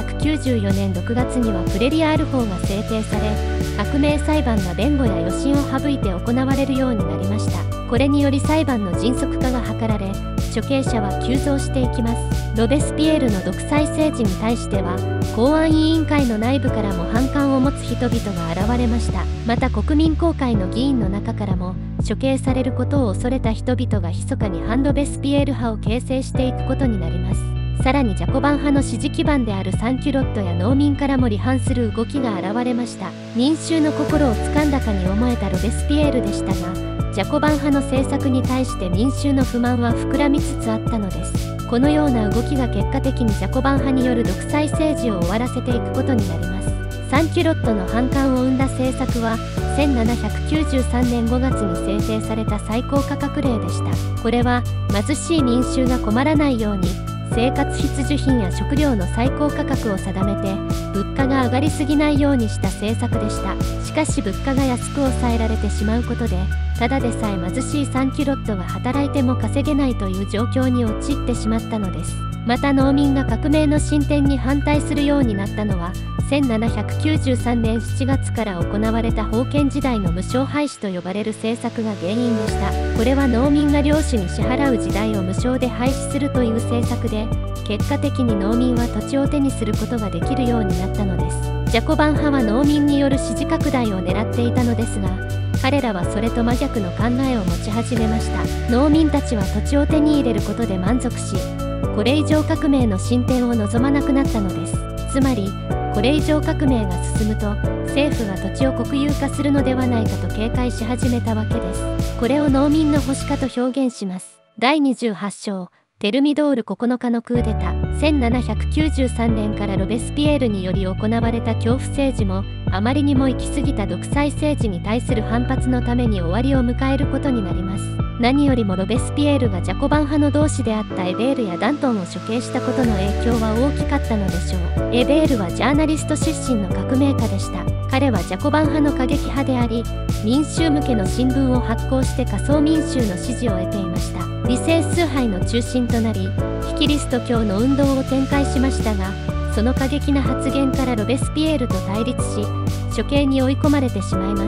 1794年6月にはプレリアール法が制定され、革命裁判が弁護や予審を省いて行われるようになりました。これにより裁判の迅速化が図られ、処刑者は急増していきます。ロベスピエールの独裁政治に対しては、公安委員会の内部からも反感を持つ人々が現れました。また国民公会の議員の中からも、処刑されることを恐れた人々が密かに反ロベスピエール派を形成していくことになります。さらにジャコバン派の支持基盤であるサンキュロットや農民からも離反する動きが現れました。民衆の心をつかんだかに思えたロベスピエールでしたが、ジャコバン派の政策に対して民衆の不満は膨らみつつあったのです。このような動きが結果的にジャコバン派による独裁政治を終わらせていくことになります。サンキュロットの反感を生んだ政策は、1793年5月に制定された最高価格令でした。これは、貧しい民衆が困らないように、生活必需品や食料の最高価格を定めて、物価が上がりすぎないようにした政策でした。しかし物価が安く抑えられてしまうことで、ただでさえ貧しいサンキュロットが働いても稼げないという状況に陥ってしまったのです。また農民が革命の進展に反対するようになったのは、1793年7月から行われた封建時代の無償廃止と呼ばれる政策が原因でした。これは農民が領主に支払う時代を無償で廃止するという政策で、結果的に農民は土地を手にすることができるようになったのです。ジャコバン派は農民による支持拡大を狙っていたのですが、彼らはそれと真逆の考えを持ち始めました。農民たちは土地を手に入れることで満足し、これ以上革命の進展を望まなくなったのです。つまり、これ以上革命が進むと、政府が土地を国有化するのではないかと警戒し始めたわけです。これを農民の保守化と表現します。第28章、テルミドール9日のクーデタ。1793年からロベスピエールにより行われた恐怖政治も、あまりにも行き過ぎた独裁政治に対する反発のために終わりを迎えることになります。何よりもロベスピエールがジャコバン派の同志であったエベールやダントンを処刑したことの影響は大きかったのでしょう。エベールはジャーナリスト出身の革命家でした。彼はジャコバン派の過激派であり、民衆向けの新聞を発行して仮想民衆の支持を得ていました。理性崇拝の中心となり、非キリスト教の運動を展開しましたが、その過激な発言からロベスピエールと対立し、処刑に追い込まれてしまいます。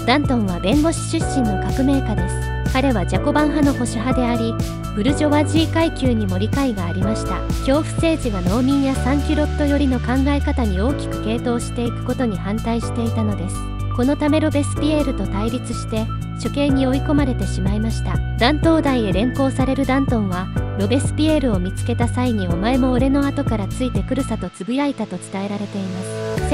ダントンは弁護士出身の革命家です。彼はジャコバン派の保守派であり、ブルジョワジー階級にも理解がありました。恐怖政治が農民やサンキュロット寄りの考え方に大きく傾倒していくことに反対していたのです。このためロベスピエールと対立して、処刑に追い込まれてしまいました。断頭台へ連行されるダントンは、ロベスピエールを見つけた際にお前も俺の後からついてくるさとつぶやいたと伝えられています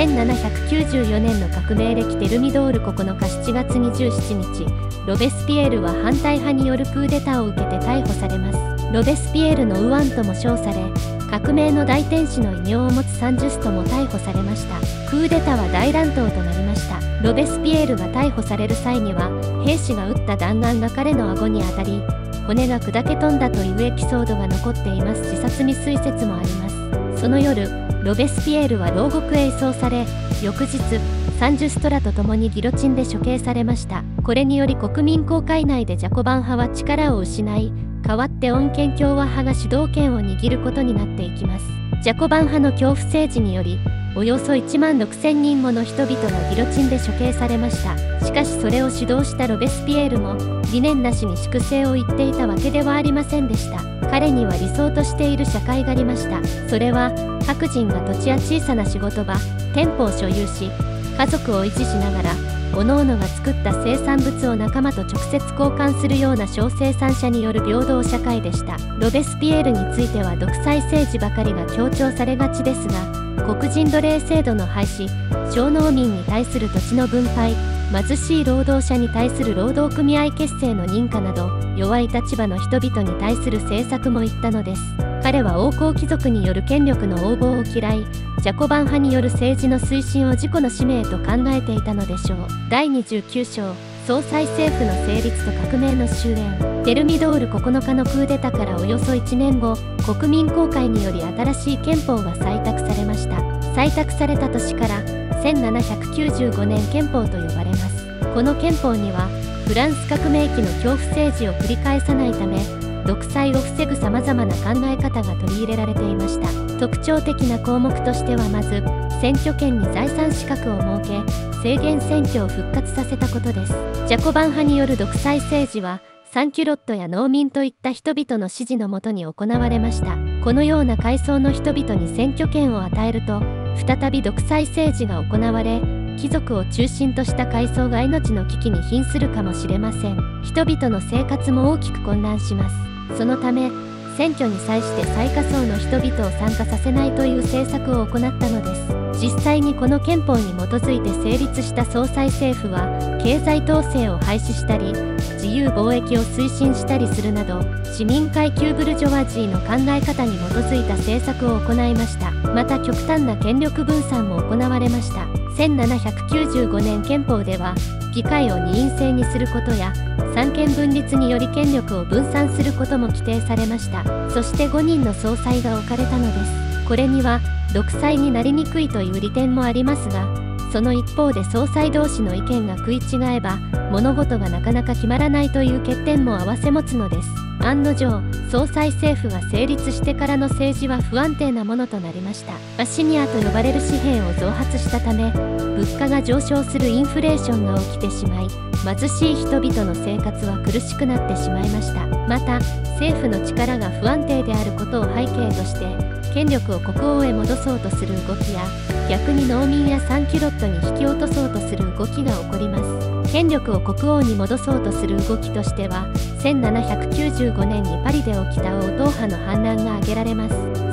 。1794年の革命歴テルミドール9日7月27日、ロベスピエールは反対派によるクーデターを受けて逮捕されます。ロベスピエールの右腕とも称され、 革命の大天使の異名を持つサンジュストも逮捕されました。クーデターは大乱闘となりました。ロベスピエールが逮捕される際には、兵士が撃った弾丸が彼の顎に当たり、骨が砕け飛んだというエピソードが残っています。自殺未遂説もあります。その夜、ロベスピエールは牢獄へ移送され、翌日、サンジュストラと共にギロチンで処刑されました。これにより国民公会内でジャコバン派は力を失い、代わって穏健共和派が主導権を握ることになっていきます。ジャコバン派の恐怖政治により、およそ1万6000人もの人々がギロチンで処刑されました。しかしそれを主導したロベスピエールも、理念なしに粛清を言っていたわけではありませんでした。彼には理想としている社会がありました。それは、各人が土地や小さな仕事場、店舗を所有し、家族を維持しながら、各々が作った生産物を仲間と直接交換するような小生産者による平等社会でした。ロベスピエールについては独裁政治ばかりが強調されがちですが、黒人奴隷制度の廃止、小農民に対する土地の分配、貧しい労働者に対する労働組合結成の認可など、弱い立場の人々に対する政策も言ったのです。彼は王侯貴族による権力の横暴を嫌い、ジャコバン派による政治の推進を自己の使命と考えていたのでしょう。第29章、総裁政府の成立と革命の終焉。テルミドール9日のクーデターからおよそ1年後、国民公会により新しい憲法が採択されました。採択された年から1795年憲法と呼ばれます。この憲法には、フランス革命期の恐怖政治を繰り返さないため、独裁を防ぐさまざまな考え方が取り入れられていました。特徴的な項目としてはまず、選挙権に財産資格を設け、制限選挙を復活させたことです。ジャコバン派による独裁政治は、サンキュロットや農民といった人々の支持のもとに行われました。このような階層の人々に選挙権を与えると、再び独裁政治が行われ、貴族を中心とした階層が命の危機に瀕するかもしれません。人々の生活も大きく混乱します。そのため、選挙に際して最下層の人々を参加させないという政策を行ったのです。実際にこの憲法に基づいて成立した総裁政府は、経済統制を廃止したり、自由貿易を推進したりするなど、市民階級ブルジョワジーの考え方に基づいた政策を行いました。また極端な権力分散も行われました。1795年憲法では、議会を二院制にすることや、三権分立により権力を分散することも規定されました。そして5人の総裁が置かれたのです。これには、独裁になりにくいという利点もありますが、その一方で総裁同士の意見が食い違えば、物事がなかなか決まらないという欠点も併せ持つのです。案の定、総裁政府が成立してからの政治は不安定なものとなりました。シニアと呼ばれる紙幣を増発したため、物価が上昇するインフレーションが起きてしまい、貧しい人々の生活は苦しくなってしまいました。また、政府の力が不安定であることを背景として、権力を国王へ戻そうとする動きや、逆に農民やサンキュロットに引き落とそうとする動きが起こります。権力を国王に戻そうとする動きとしては、1795年にパリで起きた王党派の反乱が挙げられます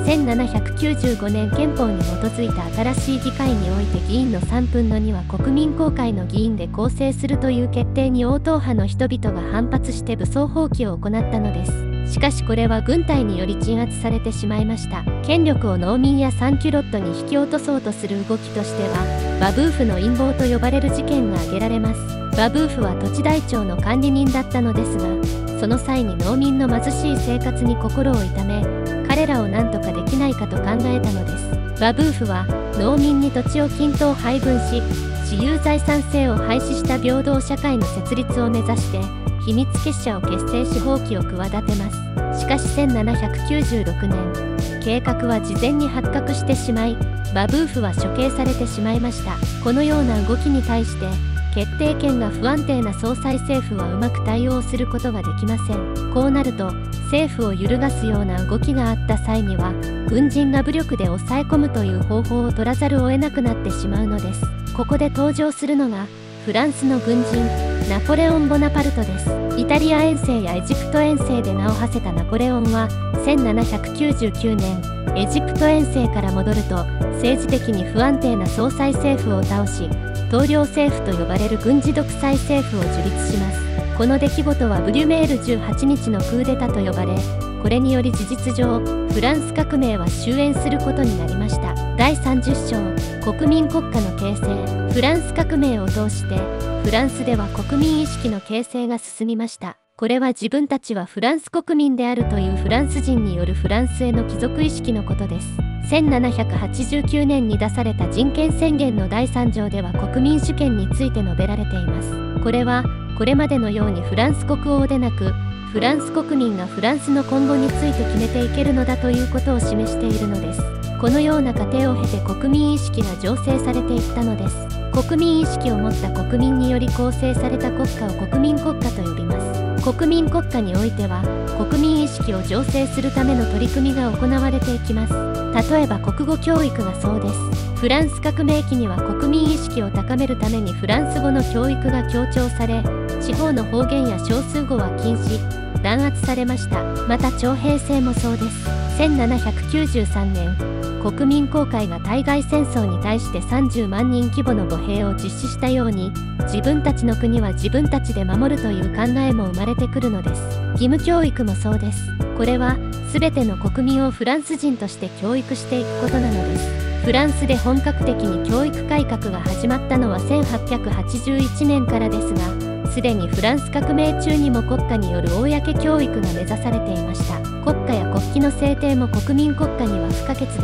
。1795年憲法に基づいた新しい議会において議員の3分の2は国民公会の議員で構成するという決定に王党派の人々が反発して武装蜂起を行ったのです。しかしこれは軍隊により鎮圧されてしまいました。権力を農民やサンキュロットに引き落とそうとする動きとしては、バブーフの陰謀と呼ばれる事件が挙げられます。バブーフは土地台帳の管理人だったのですが、その際に農民の貧しい生活に心を痛め、彼らを何とかできないかと考えたのです。バブーフは農民に土地を均等配分し、私有財産制を廃止した平等社会の設立を目指して、秘密結社を結成し蜂起を企てます。しかし1796年、計画は事前に発覚してしまい、バブーフは処刑されてしまいました。このような動きに対して、決定権が不安定な総裁政府はうまく対応することができません。こうなると、政府を揺るがすような動きがあった際には、軍人が武力で抑え込むという方法を取らざるを得なくなってしまうのです。ここで登場するのが、フランスの軍人、ナポレオン・ボナパルトです。イタリア遠征やエジプト遠征で名を馳せたナポレオンは、1799年、エジプト遠征から戻ると、政治的に不安定な総裁政府を倒し、統領政府と呼ばれる軍事独裁政府を樹立します。この出来事はブリュメール18日のクーデタと呼ばれ、 これにより事実上フランス革命は終焉することになりました。第30章国民国家の形成。フランス革命を通してフランスでは国民意識の形成が進みました。これは自分たちはフランス国民であるというフランス人によるフランスへの帰属意識のことです。1789年に出された人権宣言の第3条では国民主権について述べられています。これはこれまでのようにフランス国王でなくフランス国民がフランスの今後について決めていけるのだということを示しているのです。このような過程を経て国民意識が醸成されていったのです。国民意識を持った国民により構成された国家を国民国家と呼びます。国民国家においては国民意識を醸成するための取り組みが行われていきます。例えば国語教育がそうです。フランス革命期には国民意識を高めるためにフランス語の教育が強調され、地方の方言や少数語は禁止、弾圧されました。また徴兵制もそうです。1793年、国民公会が対外戦争に対して30万人規模の歩兵を実施したように、自分たちの国は自分たちで守るという考えも生まれてくるのです。義務教育もそうです。これは全ての国民をフランス人として教育していくことなのです。フランスで本格的に教育改革が始まったのは1881年からですが、すでにフランス革命中にも国家による公教育が目指されていました。国歌や国旗の制定も国民国家には不可欠です。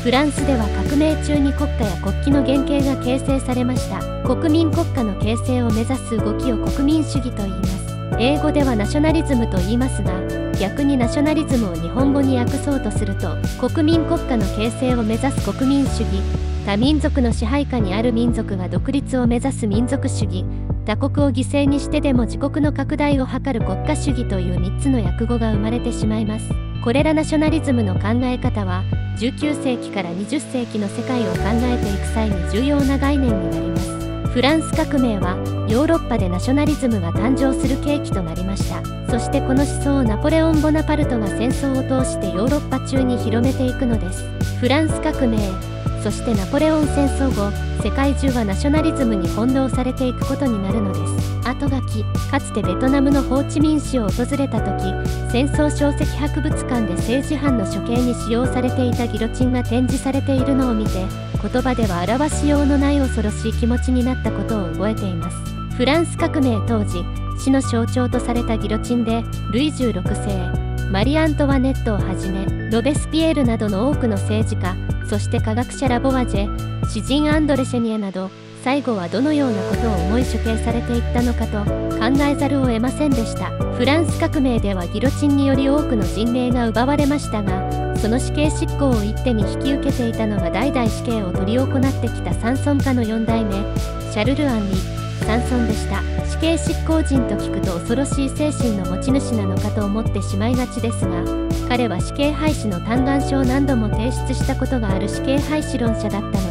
フランスでは革命中に国歌や国旗の原型が形成されました。国民国家の形成を目指す動きを国民主義と言います。英語ではナショナリズムと言いますが、逆にナショナリズムを日本語に訳そうとすると、国民国家の形成を目指す国民主義、多民族の支配下にある民族が独立を目指す民族主義、他国を犠牲にしてでも自国の拡大を図る国家主義という3つの訳語が生まれてしまいます。これらナショナリズムの考え方は、19世紀から20世紀の世界を考えていく際に重要な概念になります。フランス革命はヨーロッパでナショナリズムが誕生する契機となりました。そしてこの思想をナポレオン・ボナパルトが戦争を通してヨーロッパ中に広めていくのです。フランス革命、そしてナポレオン戦争後、世界中はナショナリズムに翻弄されていくことになるのです。後書き、かつてベトナムのホーチミン市を訪れた時、戦争小石博物館で政治犯の処刑に使用されていたギロチンが展示されているのを見て、言葉では表しようのない恐ろしい気持ちになったことを覚えています。フランス革命当時、死の象徴とされたギロチンで、ルイ16世、マリー・アントワネットをはじめ、ロベスピエールなどの多くの政治家、そして科学者ラボワジェ、詩人アンドレ・シェニエなど、最後はどのようなことを思い処刑されていったのかと考えざるを得ませんでした。フランス革命ではギロチンにより多くの人命が奪われましたが、その死刑執行を一手に引き受けていたのが代々死刑を執り行ってきたサンソン家の4代目、シャルル・アンリ・サンソンでした。死刑執行人と聞くと恐ろしい精神の持ち主なのかと思ってしまいがちですが、彼は死刑廃止の嘆願書を何度も提出したことがある死刑廃止論者だったのです。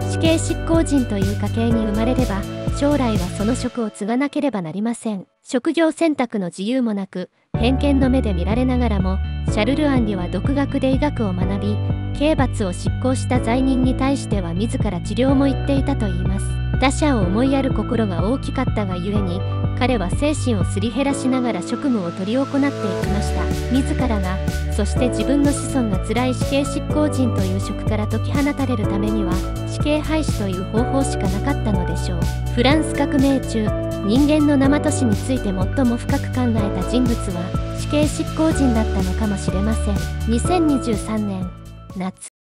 死刑執行人という家系に生まれれば、将来はその職を継がなければなりません。職業選択の自由もなく、偏見の目で見られながらも、シャルル・アンリは独学で医学を学び、刑罰を執行した罪人に対しては自ら治療も行っていたといいます。他者を思いやる心が大きかったがゆえに、彼は精神をすり減らしながら職務を執り行っていきました。自らが、そして自分の子孫が辛い死刑執行人という職から解き放たれるためには、死刑廃止という方法しかなかったのでしょう。フランス革命中、人間の生と死について最も深く考えた人物は、死刑執行人だったのかもしれません。2023年夏